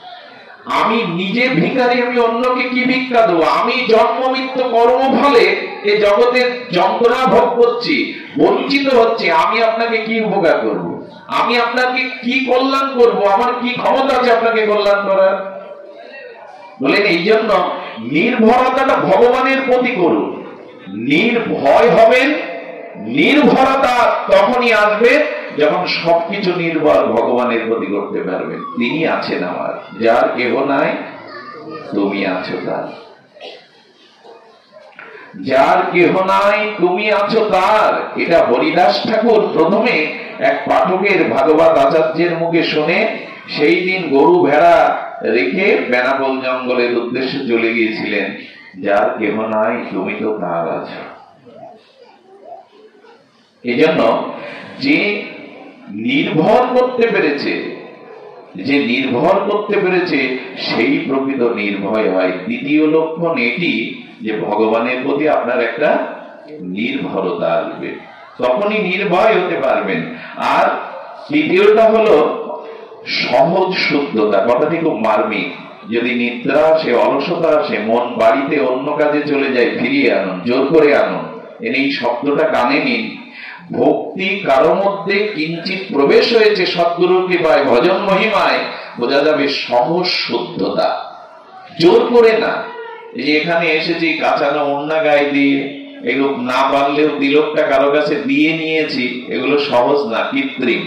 আমি নিজে ভিখারি, আমি অন্যকে কি ভিক্ষা দেবো? আমি জন্ম মৃত্যু কর্ম ফলে এই জগতের যন্ত্রণা ভোগ করছি, বঞ্চিত হচ্ছে, আমি আপনাকে কি উপকার করব? আমি আপনাকে কি কল্যাণ করব? আমার কি ক্ষমতা আছে আপনাকে কল্যাণ করার? বলেন এই জন্য নির্ভরতাটা ভগবানের প্রতি করুন। নির্ভয় হবেন, নির্ভরতা তখনই আসবে যখন সবকিছু নির্ভর ভগবানের প্রতি করতে পারবেন। তিনি আছেন আমার, যার কেহ নাই তুমি আছো তার, যার কেহ নাই তুমি আছো তার। এটা হরিদাস ঠাকুর প্রথমে এক পাঠকের ভাগবত আচার্যের মুখে শুনে সেই দিন গরু ভেড়া রেখে বেনাপোল জঙ্গলের উদ্দেশ্যে চলে গিয়েছিলেন। যার কেহ নাই তুমি তো তার আছো। এই জন্য যে নির্ভর করতে পেরেছে, যে নির্ভর করতে পেরেছে সেই প্রকৃত নির্ভয় হয়। দ্বিতীয় লক্ষণ এটি যে ভগবানের প্রতি আপনার একটা নির্ভরতা আসবে, তখনই নির্ভয় হতে পারবেন। আর তৃতীয়টা হলো সহজ শুদ্ধতা। কথাটি খুব মার্মিক। যদি নিদ্রা আসে, অলসতা আসে, মন বাড়িতে অন্য কাজে চলে যায়, ফিরিয়ে আনুন, জোর করে আনুন। এই শব্দটা কানে নিন। ভক্তি কারো মধ্যে কিঞ্চিত প্রবেশ হয়েছে সদ্গুরুর কৃপায়, ভজন মহিমায়, বোঝা যাবে সহজ শুদ্ধতা, জোর করে না। এই যে এখানে এসেছি কাঁচানো ওড়না গায়ে দিয়ে, এগুলো না পারলেও তিলকটা কারো কাছে দিয়ে নিয়েছি, এগুলো সহজ না, কৃত্রিম।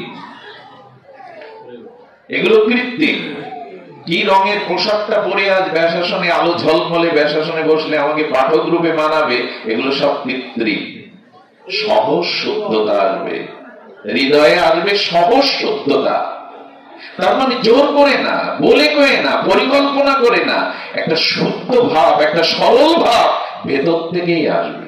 এগুলো কৃত্রিম। কি রঙের পোশাকটা পরে আজ ব্যাসাসনে, আলো ঝলমলে ব্যাসাসনে বসলে আমাকে পাঠক রূপে মানাবে, এগুলো সব কৃত্রিম। সহজ শুদ্ধতা আসবে, হৃদয়ে আসবে সহজ শুদ্ধতা। তার মানে জোর করে না, বলে কয়ে না, পরিকল্পনা করে না, একটা শুদ্ধ ভাব, একটা সরল ভাব ভেতর থেকেই আসবে।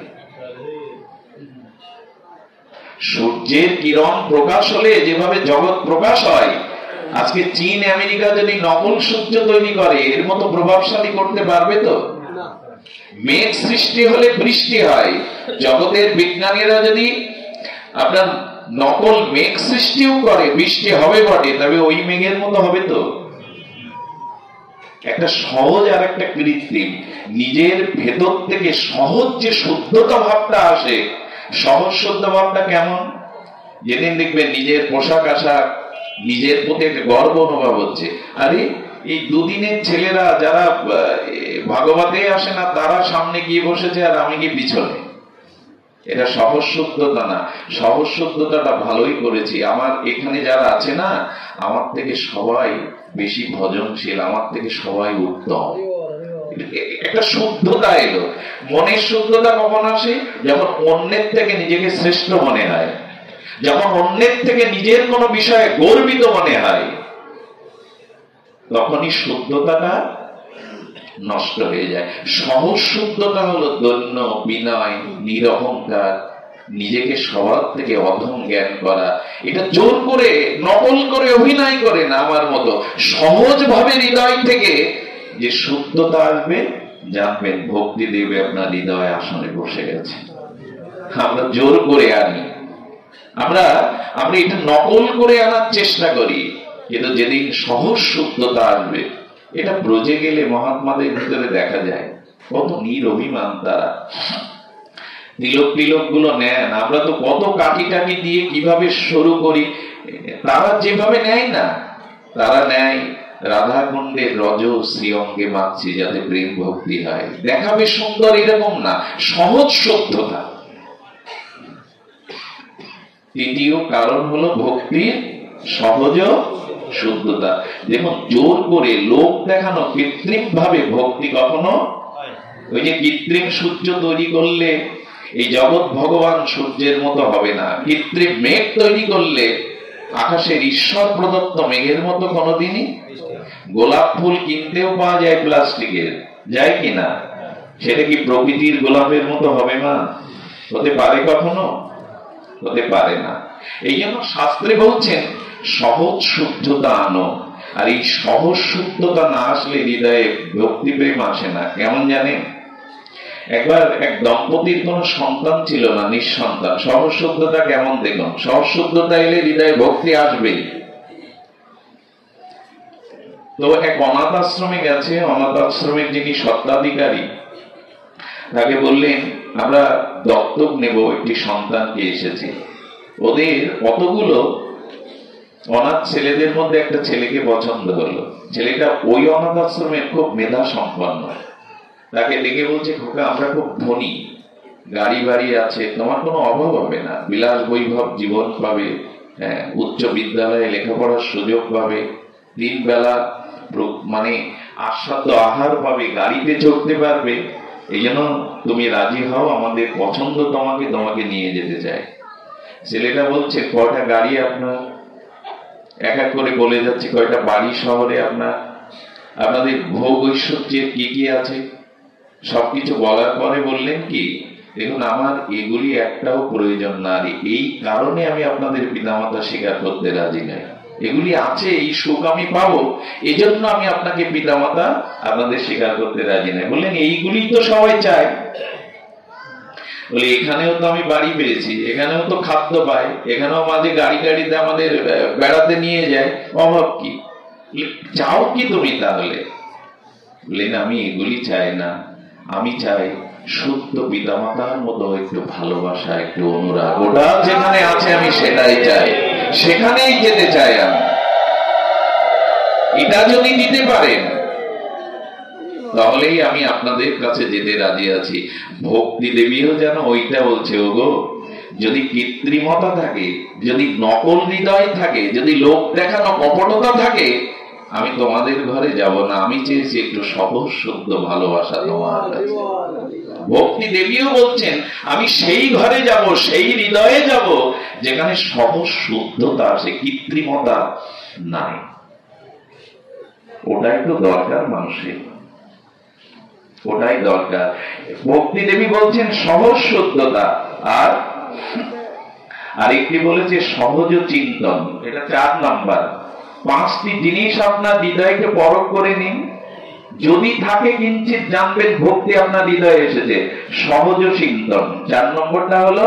সূর্যের কিরণ প্রকাশ হলে যেভাবে জগৎ প্রকাশ হয়, আজকে চীন আমেরিকা যদি নকল সূর্য তৈরি করে, এর মতো প্রভাবশালী করতে পারবে তো? মেঘ সৃষ্টি হলে বৃষ্টি হয়। জগতের বিজ্ঞানীরা যদি আপনার নকল মেঘ সৃষ্টিও করে, বৃষ্টি হবে বটে, তবে ওই মেঘের মতো হবে তো? একটা সহজ আর একটা কৃত্রিম। নিজের ভেতর থেকে সহজ যে শুদ্ধতা ভাবটা আসে, সহজ শুদ্ধ ভাবটা কেমন? যেদিন দেখবেন নিজের পোশাক আশাক, নিজের প্রতি একটা গর্ব অনুভব হচ্ছে, আরে এই দুদিনের ছেলেরা যারা ভাগবতে আসে না, তারা সামনে গিয়ে বসেছে আর আমি কি পিছনে। এটা সহজ শুদ্ধতা না। সহজ শুদ্ধতাটা ভালোই করেছি। আমার এখানে যারা আছে না, আমার থেকে সবাই বেশি ভজনশীল, আমার থেকে সবাই উত্তম। একটা শুদ্ধতা এলো। মনের শুদ্ধতা কখন আসে? যখন অন্যের থেকে নিজেকে শ্রেষ্ঠ মনে হয়, যখন অন্যের থেকে নিজের কোনো বিষয়ে গর্বিত মনে হয়, তখনই শুদ্ধতাটা নষ্ট হয়ে যায়। সহজ শুদ্ধতা হলো দৈন্য, বিনয়, নিরহংকার, নিজেকে সবার থেকে অধম জ্ঞান করা। এটা জোর করে, নকল করে, অভিনয় করে না। আমার মতো সহজ ভাবে হৃদয় থেকে যে শুদ্ধতা আসবে, জানবেন ভক্তি দেবে আপনার হৃদয় আসনে বসে গেছে। আমরা জোর করে আনি, আমরা এটা নকল করে আনার চেষ্টা করি, কিন্তু যেদিন সহজ শুদ্ধতা আসবে, এটা ব্রজে গেলে মহাত্মাদের ভিতরে দেখা যায় কত নিরভিমান তারা। তিলক টিলক গুলো নেন, আমরা তো কত কাটি টাকি দিয়ে কিভাবে শুরু করি, তারা যেভাবে নেয় না, তারা নেয় রাধা কুণ্ডের রজ শ্রীঅঙ্গে মাছি যাতে প্রেম ভক্তি হয়, দেখাবে সুন্দর, এরকম না, সহজ শুদ্ধতা। তৃতীয় কারণ হলো ভক্তির সহজ শুদ্ধতা। যেমন জোর করে লোক দেখানো, কৃত্রিম ভাবে ভক্তি কখনো, ওই যে কৃত্রিম সূর্য তৈরি করলে এই জগৎ ভগবান সূর্যের মতো হবে না। কৃত্রিম মেঘ তৈরি করলে আকাশের ঈশ্বর প্রদত্ত মেঘের মতো কোনোদিনই। গোলাপ ফুল কিনতেও পাওয়া যায় প্লাস্টিকের, যায় কিনা? সেটা কি প্রকৃতির গোলাপের মতো হবে না? হতে পারে কখনো? হতে পারে না। এই জন্য শাস্ত্রে বলছেন সহজ শুদ্ধতা আনো। আর এই সহজ শুদ্ধতা না আসলে হৃদয়ে ভক্তি প্রেম আসে না। কেমন জানেন? একবার এক দম্পতির কোন সন্তান ছিল না, নিঃসন্তান। সহজ শুদ্ধতা কেমন দেখুন। সহজ শুদ্ধতা এলে হৃদয়ে ভক্তি আসবে। তো এক অনাথ আশ্রমে গেছে, অনাথ আশ্রমের যিনি স্বত্বাধিকারী তাকে বললেন আমরা দত্তক নেব একটি সন্তানকে এসেছি, ওদের কতগুলো অনাথ ছেলেদের মধ্যে একটা ছেলেকে পছন্দ হলো। ছেলেটা ওই অনাথ আশ্রমের খুব মেধা সম্পন্ন। তাকে ডেকে বলছে, খোকা আমরা খুব ধনী, গাড়ি বাড়ি আছে, তোমার কোনো অভাব হবে না, বিলাস বৈভব জীবন পাবে, উচ্চ বিদ্যালয়ে লেখাপড়ার সুযোগ পাবে, 3 বেলা মানে আস্বাদ্য আহার পাবে, গাড়িতে চড়তে পারবে, এই জন্য তুমি রাজি হও, আমাদের পছন্দ তোমাকে, তোমাকে নিয়ে যেতে চাই। ছেলেটা বলছে, কয়টা গাড়ি আপনার? এক এক করে বলে যাচ্ছে কয়টা বাড়ি শহরে আপনার, আপনাদের ভোগ ঐশ্বর্যের কি কি আছে, সবকিছু বলার পরে বললেন কি, দেখুন আমার এগুলি একটাও প্রয়োজন না, এই কারণে আমি আপনাদের পিতামাতা স্বীকার করতে রাজি নাই। এগুলি আছে, এই সুখ আমি পাবো, এই জন্য আমি আপনাকে পিতামাতা আপনাদের স্বীকার করতে রাজি নাই। বললেন এইগুলি তো সবাই চায়। বলে এখানেও তো আমি বাড়ি পেয়েছি, এখানেও তো খাদ্য পাই, এখানেও মাঝে গাড়ি গাড়িতে আমাদের বেড়াতে নিয়ে যায়, অভাব কি? চাও কি তুমি তাহলে? বললেন আমি এগুলি চাই না, আমি চাই শুদ্ধ পিতামাতার মতো একটু ভালোবাসা, একটু অনুরাগ, ওটা যেখানে আছে আমি সেটাই চাই, সেখানেই যেতে চাই আমি। এটা যদি দিতে পারেন তাহলেই আমি আপনাদের কাছে যেতে রাজি আছি। ভক্তি দেবীও যেন ওইটা বলছে, ওগো যদি কৃত্রিমতা থাকে, যদি নকল হৃদয় থাকে, যদি লোক দেখানো কপটতা থাকে, আমি তোমাদের ঘরে যাব না, আমি চেয়েছি একটু সহজ শুদ্ধ ভালোবাসা তোমার কাছে। ভক্তি দেবীও বলছেন আমি সেই ঘরে যাব, সেই হৃদয়ে যাব যেখানে সহজ শুদ্ধতা আছে, কৃত্রিমতা নাই। ওটাই তো দরকার মানুষের, ওটাই দরকার। ভক্তি দেবী বলছেন সহজ শুদ্ধতা, আর আরেকটি বলেছে সহজ চিন্তন, এটা 4 নাম্বার। 5টি জিনিস আপনার হৃদয়কে পরখ করে নিন, যদি থাকে কিঞ্চিত জানবেন ভক্তি আপনার হৃদয়ে এসেছে। সহজ চিন্তন 4 নম্বরটা হলো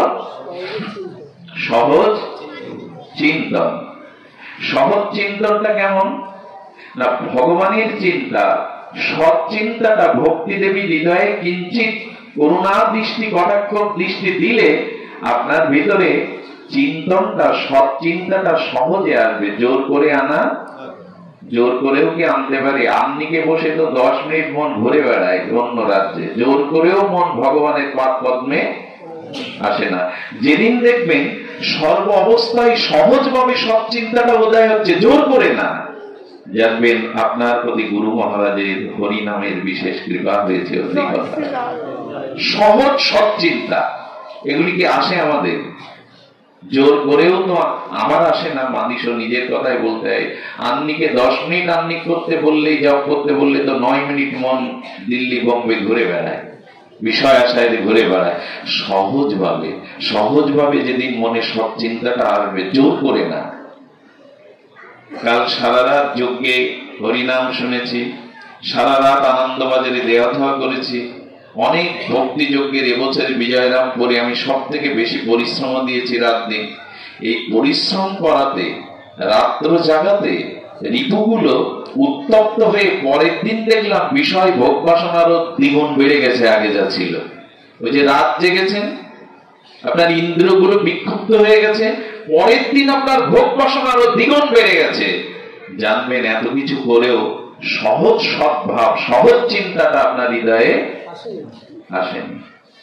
সহজ চিন্তন। সহজ চিন্তনটা কেমন না, ভগবানের চিন্তা, সৎ চিন্তাটা ভক্তি দেবী হৃদয়ে কিঞ্চিত করুণা দৃষ্টি, কটাক্ষ দৃষ্টি দিলে আপনার ভিতরে চিন্তনটা, সৎ চিন্তাটা সহজে আসবে। জোর করে আনা, জোর করেও কি আনতে পারে? আমনিকে বসে তো 10 মিনিট মন ঘুরে বেড়ায় অন্য রাজ্যে, জোর করেও মন ভগবানের পাদ পদ্মে আসে না। যেদিন দেখবেন সর্ব অবস্থায় সহজভাবে সৎ চিন্তাটা উদয় হচ্ছে, জোর করে না, জানবেন আপনার প্রতি গুরু মহারাজের হরি নামের বিশেষ কৃপা হয়েছে। সহজ সৎ চিন্তা এগুলি কি আসে আমাদের? জোর করেও তো আমার আসে না। মানুষও নিজের কথাই বলতে হয়, আন্নিকে 10 মিনিট আন্নিক করতে বললেই, জব করতে বললে তো 9 মিনিট মন দিল্লি বোম্বে ঘুরে বেড়ায়, বিষয় আশায় ঘুরে বেড়ায়। সহজভাবে, সহজভাবে যেদিন মনে সৎ চিন্তাটা আসবে, জোর করে না। কাল সারা রাত যজ্ঞে হরিনাম শুনেছি, সারা রাত আনন্দবাজারে দেহথা করেছি, অনেক ভক্তি যজ্ঞের এবছর বিজয়রাম করে আমি সব থেকে বেশি পরিশ্রম দিয়েছি রাত দিন। এই পরিশ্রম করাতে, রাত্র জাগাতে ঋতুগুলো উত্তপ্ত হয়ে পরের দিন দেখলাম বিষয় ভোগ বাসনারও দ্বিগুণ বেড়ে গেছে আগে যা ছিল। ওই যে রাত জেগেছেন, আপনার ইন্দ্রগুলো বিক্ষুব্ধ হয়ে গেছে, পরের দিন আপনার ভোগ বাসনারও দ্বিগুণ বেড়ে গেছে। জানবেন এত কিছু করেও সহজ সদ্ভাব, সহজ চিন্তাটা আপনার হৃদয়ে আসেনি।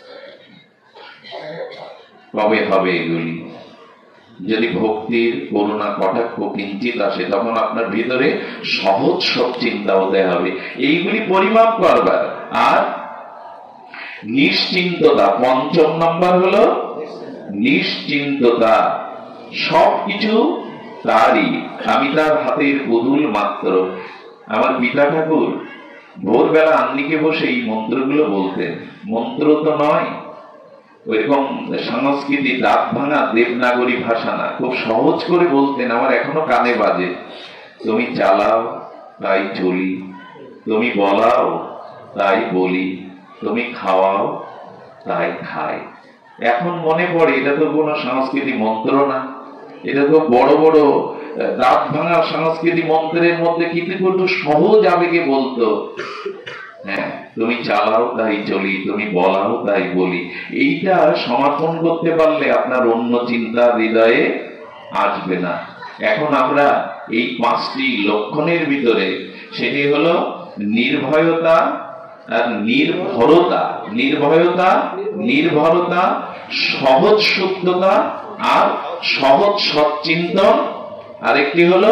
কবে হবে এগুলি? যদি ভক্তির করুণা কটাক্ষ কিঞ্চিত আসে, তখন আপনার ভিতরে সহজ সব চিন্তা উদয় হবে। এইগুলি পরিমাপ করবার। আর নিশ্চিন্ততা 5ম নম্বর হলো নিশ্চিন্ততা। সবকিছু তারই, আমি তার হাতের পুতুল মাত্র। আমার পিতা ঠাকুর ভোরবেলা আন্নিকে বসে এই মন্ত্রগুলো বলতেন। মন্ত্র তো নয়, ওইরকম সংস্কৃতি দাঁত ভাঙা দেবনাগরী ভাষা না, খুব সহজ করে বলতেন। আমার এখনো কানে বাজে। তুমি চালাও তাই চলি, তুমি বলাও তাই বলি, তুমি খাওয়াও তাই খাই। এখন মনে পড়ে এটা তো কোনো সংস্কৃতি মন্ত্র না, এটা তো বড় বড় দাঁত ভাঙা সংস্কৃতি মন্ত্রের মধ্যে কিন্তু একটু সহজ আবেগে বলতো, হ্যাঁ, তুমি চালাও তাই চলি, তুমি বলাও তাই বলি, এইটা সমর্পণ করতে পারলে আপনার অন্য চিন্তা হৃদয়ে আসবে না। এখন আমরা এই 5টি লক্ষণের ভিতরে সেটি হলো নির্ভয়তা আর নির্ভরতা, নির্ভয়তা, নির্ভরতা, সহজ শুদ্ধতা আর সহজ সৎচিন্তন, আরেকটি হলো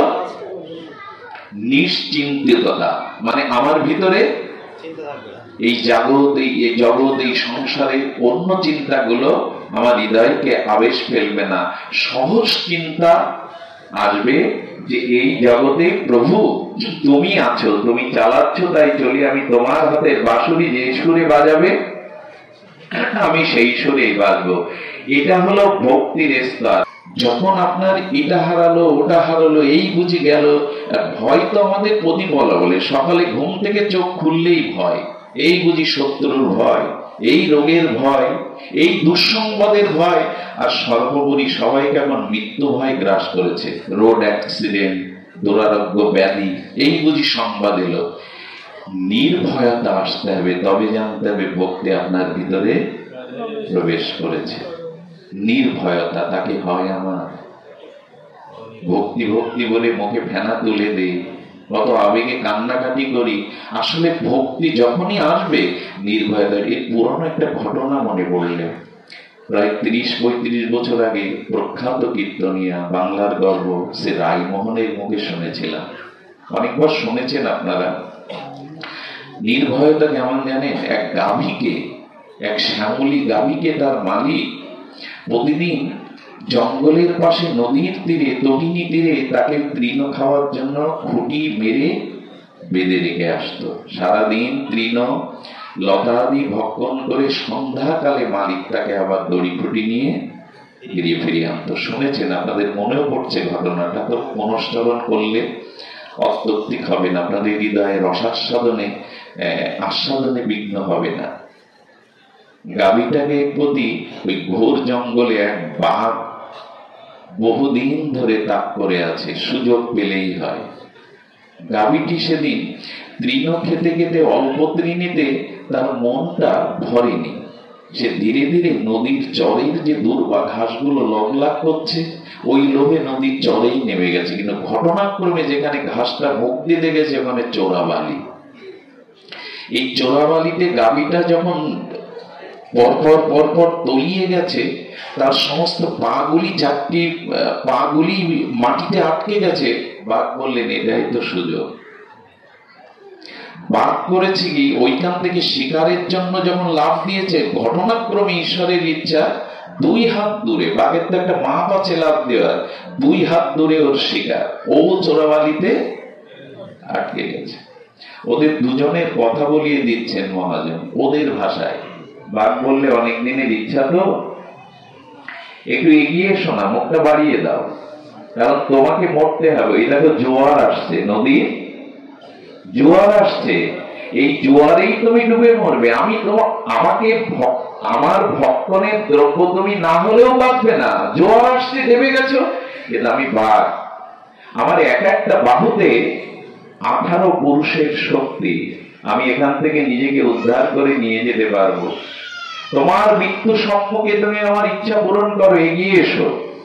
নিশ্চিন্তিততা। মানে আমার ভিতরে এই জগৎ এই সংসারে অন্য চিন্তাগুলো আমার হৃদয়কে আবেশ ফেলবে না। সহজ চিন্তা আসবে যে এই জগতে প্রভু তুমি আছো, তুমি চালাচ্ছ তাই চলি, আমি তোমার হাতের বাঁশুরি, যে সুরে বাজাবে আমি সেই সুরেই বাজবো। এটা হলো ভক্তির স্তর। যখন আপনার এটা হারালো ওটা হারালো এই বুঝে গেল, ভয় তো আমাদের প্রতিফলা বলে, সকালে ঘুম থেকে চোখ খুললেই ভয়, এই বুঝি শত্রুর ভয়, এই রোগের ভয়, এই দুঃসংবাদের ভয়, আর সর্বোপরি সবাইকে এখন মৃত্যু ভয় গ্রাস করেছে, রোড অ্যাক্সিডেন্ট, দুরারোগ্য ব্যাধি, এই বুঝি সংবাদ এলো। নির্ভয়তা আসতে হবে, তবে জানতে হবে ভক্তি আপনার ভিতরে প্রবেশ করেছে। নির্ভয়তা তাকে হয় আমার। ভক্তি ভক্তি বলে মুখে ফেনা তুলে দেই, কত আবেগে কান্নাকাটি করি, আসলে ভক্তি যখনই আসবে নির্ভয়তা। এর পুরনো একটা ঘটনা মনে পড়লে, প্রায় 30-35 বছর আগে প্রখ্যাত কীর্তনিয়া, বাংলার গর্ব সে রায়মোহনের মুখে শুনেছিলাম, অনেকবার শুনেছেন আপনারা। নির্ভয়তা কেমন জানেন? এক গাভীকে, এক শ্যামলী গাভীকে তার মালিক প্রতিদিন জঙ্গলের পাশে নদীর তীরে, তটিনী তীরে তাকে তৃণ খাওয়ার জন্য খুঁটি মেরে বেঁধে রেখে আসতো। সারাদিন তৃণ লতাদি ভক্ষণ করে সন্ধ্যাকালে মালিক তাকে আবার দড়ি খুঁটি নিয়ে ফিরিয়ে আনতো। শুনেছেন, আপনাদের মনেও পড়ছে ঘটনাটা, তো অনুসরণ করলে অত্যত্বিক হবে না, আপনাদের হৃদয়ে রসাস্বাদনে আস্বাদনে বিঘ্ন হবে না। গাভীটাকে প্রতি ওই ঘোর জঙ্গলে এক বাঘ বহুদিন ধরে তাক করে আছে, সুযোগ পেলেই হয়। গাভীটি সেদিন তৃণ খেতে খেতে অল্প তৃণেতে তার মনটা ভরেনি, সে ধীরে ধীরে নদীর চরের যে দুর্বা ঘাসগুলো লগলাগ করছে ওই লোভে নদীর চরেই নেমে গেছে। কিন্তু ঘটনাক্রমে যেখানে ঘাসটা মুখ দিতে গেছে ওখানে চোরাবালি। এই চোরাবালিতে গাভীটা যখন পরপর তলিয়ে গেছে, তার সমস্ত পাগুলি, 4টি পাগুলি মাটিতে আটকে গেছে। বাঘ বললেন এটাই তো সুযোগ। বাঘ করেছে কি, ওইখান থেকে শিকারের জন্য যখন লাফ দিয়েছে, ঘটনাক্রমে ঈশ্বরের ইচ্ছা 2 হাত দূরে, বাঘের তো একটা মাপ আছে লাফ দেওয়ার, 2 হাত দূরে ওর শিকার, ও চোরাবালিতে আটকে গেছে। ওদের দুজনের কথা বলিয়ে দিচ্ছেন মহাজন ওদের ভাষায়। বাঘ বললে অনেক দিনের ইচ্ছা তো, একটু এগিয়ে শোনা, মুখটা বাড়িয়ে দাও, কারণ তোমাকে মরতে হবে। এটা তো জোয়ার আসছে, নদীর জোয়ার আসছে, এই জোয়ারেই তুমি ডুবে মরবে। আমি আমার ভক্ষণের দ্রব্য তুমি না হলেও বাঁচবে না, জোয়ার আসছে, দেবে গেছো। কিন্তু আমি বাঘ, আমার একটা বাহুতে 18 পুরুষের শক্তি, আমি এখান থেকে নিজেকে উদ্ধার করে নিয়ে যেতে পারবো। তোমার মৃত্যু সম্মুখে তুমি আমার ইচ্ছা পূরণ করো, এগিয়ে এসো।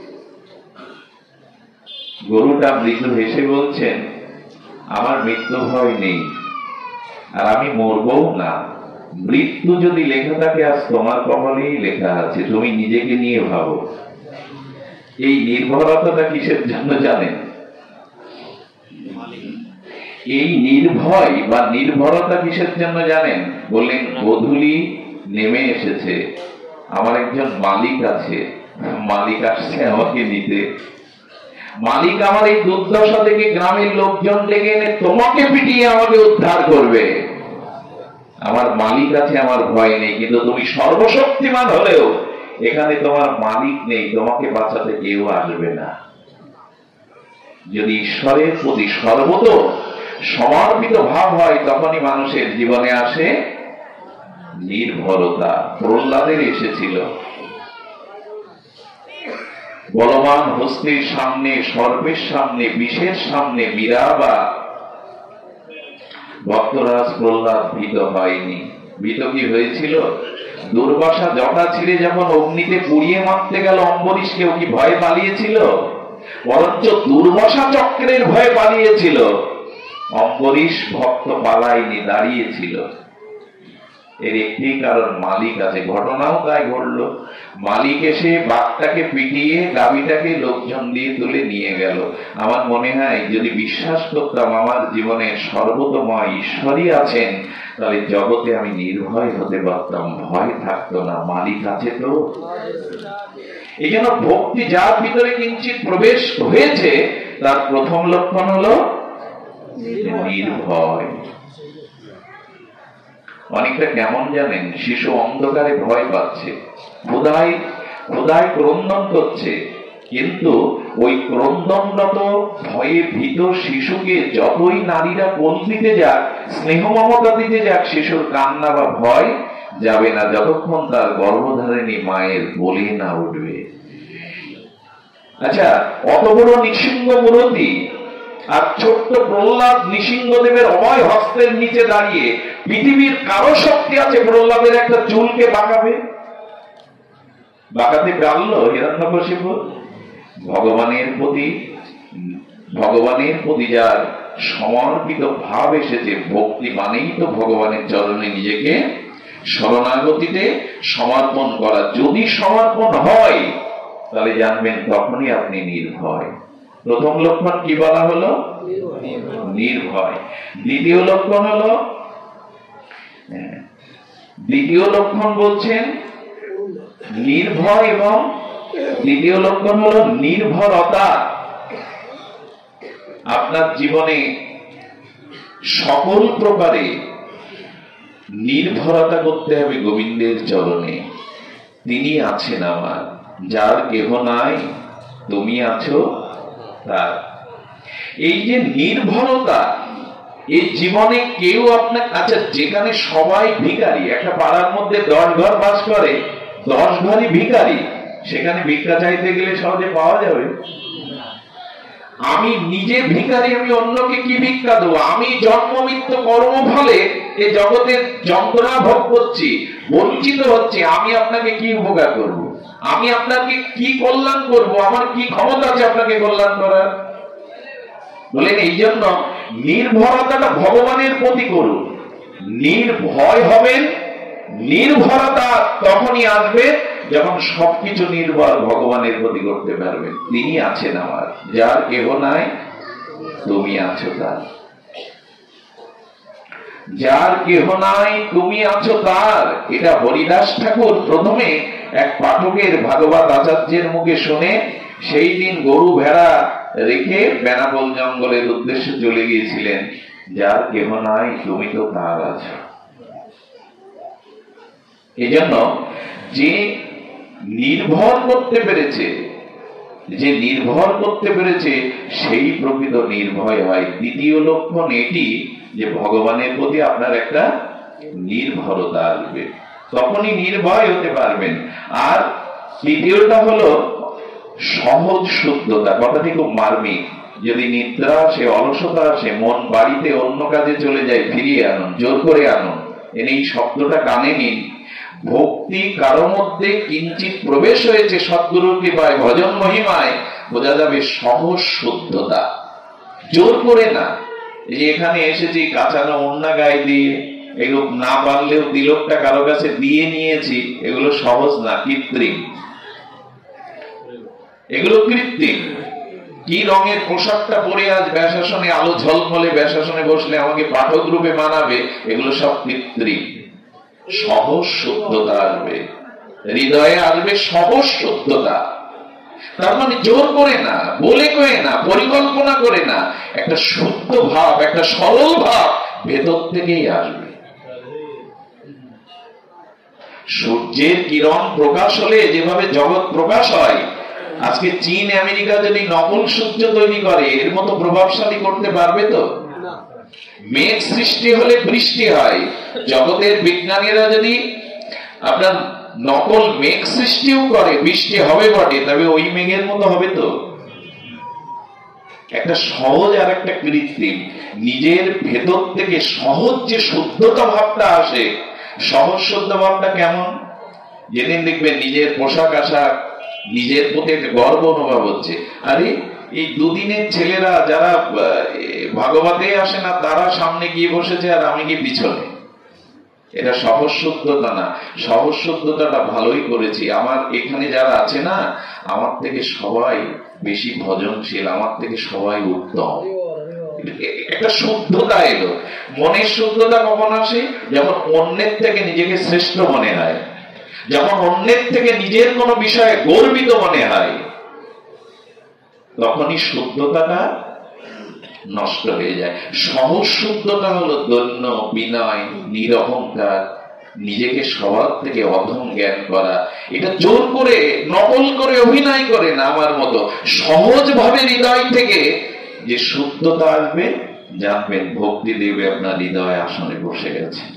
গরুটা মৃত্যু হেসে বলছেন, আমার মৃত্যু ভয় নেই, আর আমি মরবও না। মৃত্যু যদি লেখা থাকে আজ তোমার কপালেই লেখা আছে, তুমি নিজেকে নিয়ে ভাবো। এই নির্ভরতাটা কিসের জন্য জানেন? এই নির্ভয় বা নির্ভরতা কিসের জন্য জানেন? বললেন গোধূলি নেমে এসেছে, আমার একজন মালিক আছে, মালিক আসছে আমাকে নিতে। মালিক আমার এই দুর্দশা থেকে গ্রামের লোকজন ডেকে এনে তোমাকে পিটিয়ে আমাকে উদ্ধার করবে। আমার মালিক আছে, আমার ভয় নেই। কিন্তু তুমি সর্বশক্তিমান হলেও এখানে তোমার মালিক নেই, তোমাকে বাঁচাতে কেউ আসবে না। যদি ঈশ্বরের প্রতি সর্বত সমর্পিত ভাব হয়, তখনই মানুষের জীবনে আসে নির্ভরতা। প্রহ্লাদের এসেছিল। বলবান হস্তির সামনে, সর্পের সামনে, বিষের সামনে মীরা বা ভক্তরাজ প্রহ্লাদ ভীত হয়নি। ভীত কি হয়েছিল? দুর্বাসা জটা ছিঁড়ে যখন অগ্নিতে পুড়িয়ে মারতে গেল অম্বরীশ, কেউ কি ভয়ে পালিয়েছিল? বরঞ্চ দুর্বাসা চক্রের ভয়ে পালিয়েছিল। অম্বরীশ ভক্ত পালায়নি, দাঁড়িয়েছিল। এর একটি কারণ, মালিক আছে। ঘটনাও তাই ঘটল। মালিক এসে বাঘটাকে পিটিয়ে গাভীটাকে লোকজন দিয়ে তুলে নিয়ে গেল। আমার মনে হয় যদি বিশ্বাস করতাম আমার জীবনে সর্বতময় ঈশ্বরই আছেন, তাহলে জগতে আমি নির্ভয় হতে পারতাম, ভয় থাকতো না, মালিক আছে তো। এই জন্য ভক্তি যার ভিতরে কিঞ্চিত প্রবেশ হয়েছে, তার প্রথম লক্ষণ হলো নির্ভয়। অনেকটা কেমন জানেন, শিশু অন্ধকারে ভয় পাচ্ছে, ক্ষুধায় ক্রন্দন করছে, কিন্তু ওই ক্রন্দনরত ভয়ে ভীত শিশুকে যতই নারীরা কোল দিতে যাক, স্নেহ মমতা দিতে যাক, শিশুর কান্না বা ভয় যাবে না যতক্ষণ তার গর্ভধারিণী মায়ের বলে না উঠবে। আচ্ছা, অত বড় নৃসিংহ মূরতি আর ছোট্ট প্রহ্লাদ নৃসিংহদেবের অভয় হস্তের নিচে দাঁড়িয়ে, পৃথিবীর কারো শক্তি আছে প্রহ্লাদের একটা চুলকে বাঁকাতে পারলো হিরণ্যকশিপু? ভগবানের প্রতি যার সমর্পিত ভাব এসেছে, ভক্তি মানেই তো ভগবানের চরণে নিজেকে শরণাগতিতে সমর্পণ করা। যদি সমর্পণ হয় তাহলে জানবেন তখনই আপনি নির্ভয়। প্রথম লক্ষণ কি বলা হলো? নির্ভয়। দ্বিতীয় লক্ষণ বলছেন নির্ভয়, এবং দ্বিতীয় লক্ষণ হলো নির্ভরতা। আপনার জীবনে সকল প্রকারে নির্ভরতা করতে হবে গোবিন্দের চরণে। তিনি আছেন আমার, যার কেহ নাই, তুমি আছো তার। এই যে নির্ভরতা, এই জীবনে কেউ আপনার, আচ্ছা যেখানে সবাই ভিখারি, একটা পাড়ার মধ্যে 10 ঘর বাস করে, 10 ঘরই ভিখারি, সেখানে ভিক্ষা চাইতে গেলে সহজে পাওয়া যাবে? আমি নিজে ভিখারি, আমি অন্যকে কি ভিক্ষা দেবো? আমি জন্ম মৃত্যু কর্মফলে এই জগতের যন্ত্রণা ভোগ করছি, বঞ্চিত হচ্ছি, আমি আপনাকে কি উপকার করব? আমি আপনাকে কি কল্যাণ করব? আমার কি ক্ষমতা আছে আপনাকে কল্যাণ করার? বলেন এই জন্য নির্ভরতাটা ভগবানের প্রতি করুন। নির্ভয় হবেন, নির্ভরতা তখনই আসবে যখন সবকিছু নির্ভর ভগবানের প্রতি করতে পারবেন। তিনি আছেন আমার, যার কেহ নাই, তুমি আছো তার। যার কেহ নাই, তুমি আছো তার। এটা হরিদাস ঠাকুর প্রথমে এক পাঠকের ভাগবত আচার্যের মুখে শুনে সেই দিন গরু ভেড়া রেখে বেনাপোল জঙ্গলের উদ্দেশ্যে চলে গিয়েছিলেন। যার কেহ নাই, তুমি তো তার আছো। এই জন্য যে নির্ভর করতে পেরেছে, সেই প্রকৃত নির্ভয় হয়। দ্বিতীয় লক্ষণ এটি যে ভগবানের প্রতি আপনার একটা নির্ভরতা আসবে, তখনই নির্ভয় হতে পারবেন। আর তৃতীয়টা হলো সহজ শুদ্ধতা। কথাটি খুব মার্মিক। যদি নিদ্রা আসে, অলসতা আসে, মন বাড়িতে অন্য কাজে চলে যায়, ফিরিয়ে আনুন, জোর করে আনুন। এই শব্দটা কানে নিন। ভক্তি কারো মধ্যে কিঞ্চিত প্রবেশ হয়েছে সদ্গুরুর কৃপায়, ভজন মহিমায়, বোঝা যাবে সহজ শুদ্ধতা, জোর করে না। এই যে এখানে এসেছি কাঁচানো ওড়না গায়ে দিয়ে, এগুলো না পারলেও তিলকটা কারো কাছে দিয়ে নিয়েছি, এগুলো সহজ না, কৃত্রিম। এগুলো কৃত্রিম। কি রঙের পোশাকটা পরে আজ ব্যাসাসনে, আলো ঝলমলে ব্যাসাসনে বসলে আমাকে পাঠক রূপে মানাবে, এগুলো সব কৃত্রিম। সহজ শুদ্ধতা আসবে, হৃদয়ে আসবে সহজ শুদ্ধতা। তার মানে জোর করে না, বলে কয়ে না, পরিকল্পনা করে না, একটা শুদ্ধ ভাব, একটা সরল ভাব ভেতর থেকেই আসবে। সূর্যের কিরণ প্রকাশ হলে যেভাবে জগৎ প্রকাশ হয়, আজকে চীন আমেরিকা যদি নকল সূর্য তৈরি করে, এর মতো প্রভাবশালী করতে পারবে তো? মেঘ সৃষ্টি হলে বৃষ্টি হয়। জগতের বিজ্ঞানীরা যদি আপনার নকল মেঘ সৃষ্টিও করে, বৃষ্টি হবে বটে, তবে ওই মেঘের মতো হবে তো? একটা সহজ আর একটা কৃত্রিম। নিজের ভেতর থেকে সহজ যে শুদ্ধতা ভাবটা আসে, সহজ শুদ্ধ ভাবটা কেমন? যেদিন দেখবেন নিজের পোশাক আশাক, নিজের প্রতি একটা গর্ব অনুভব হচ্ছে, আরে এই দুদিনের ছেলেরা যারা ভাগবতে আসে না, তারা সামনে গিয়ে বসেছে আর আমি কি পিছনে। এটা সহজ শুদ্ধতা না। সহজ শুদ্ধতাটা ভালোই করেছি। আমার এখানে যারা আছে না, আমার থেকে সবাই বেশি ভজনশীল, আমার থেকে সবাই উত্তম। একটা শুদ্ধতা এলো। মনের শুদ্ধতা কখন আসে? যখন অন্যের থেকে নিজেকে শ্রেষ্ঠ মনে হয়, যখন অন্যের থেকে নিজের কোনো বিষয়ে গর্বিত মনে হয়, তখনই শুদ্ধতাটা নষ্ট হয়ে যায়। সহজ শুদ্ধতা হলো দৈন্য, বিনয়, নিরহংকার, নিজেকে সবার থেকে অধম জ্ঞান করা। এটা জোর করে, নকল করে, অভিনয় করে না। আমার মতো সহজ ভাবে হৃদয় থেকে যে শুদ্ধতা আসবে, জানবেন ভক্তি দেবে আপনার হৃদয় আসনে বসে গেছে।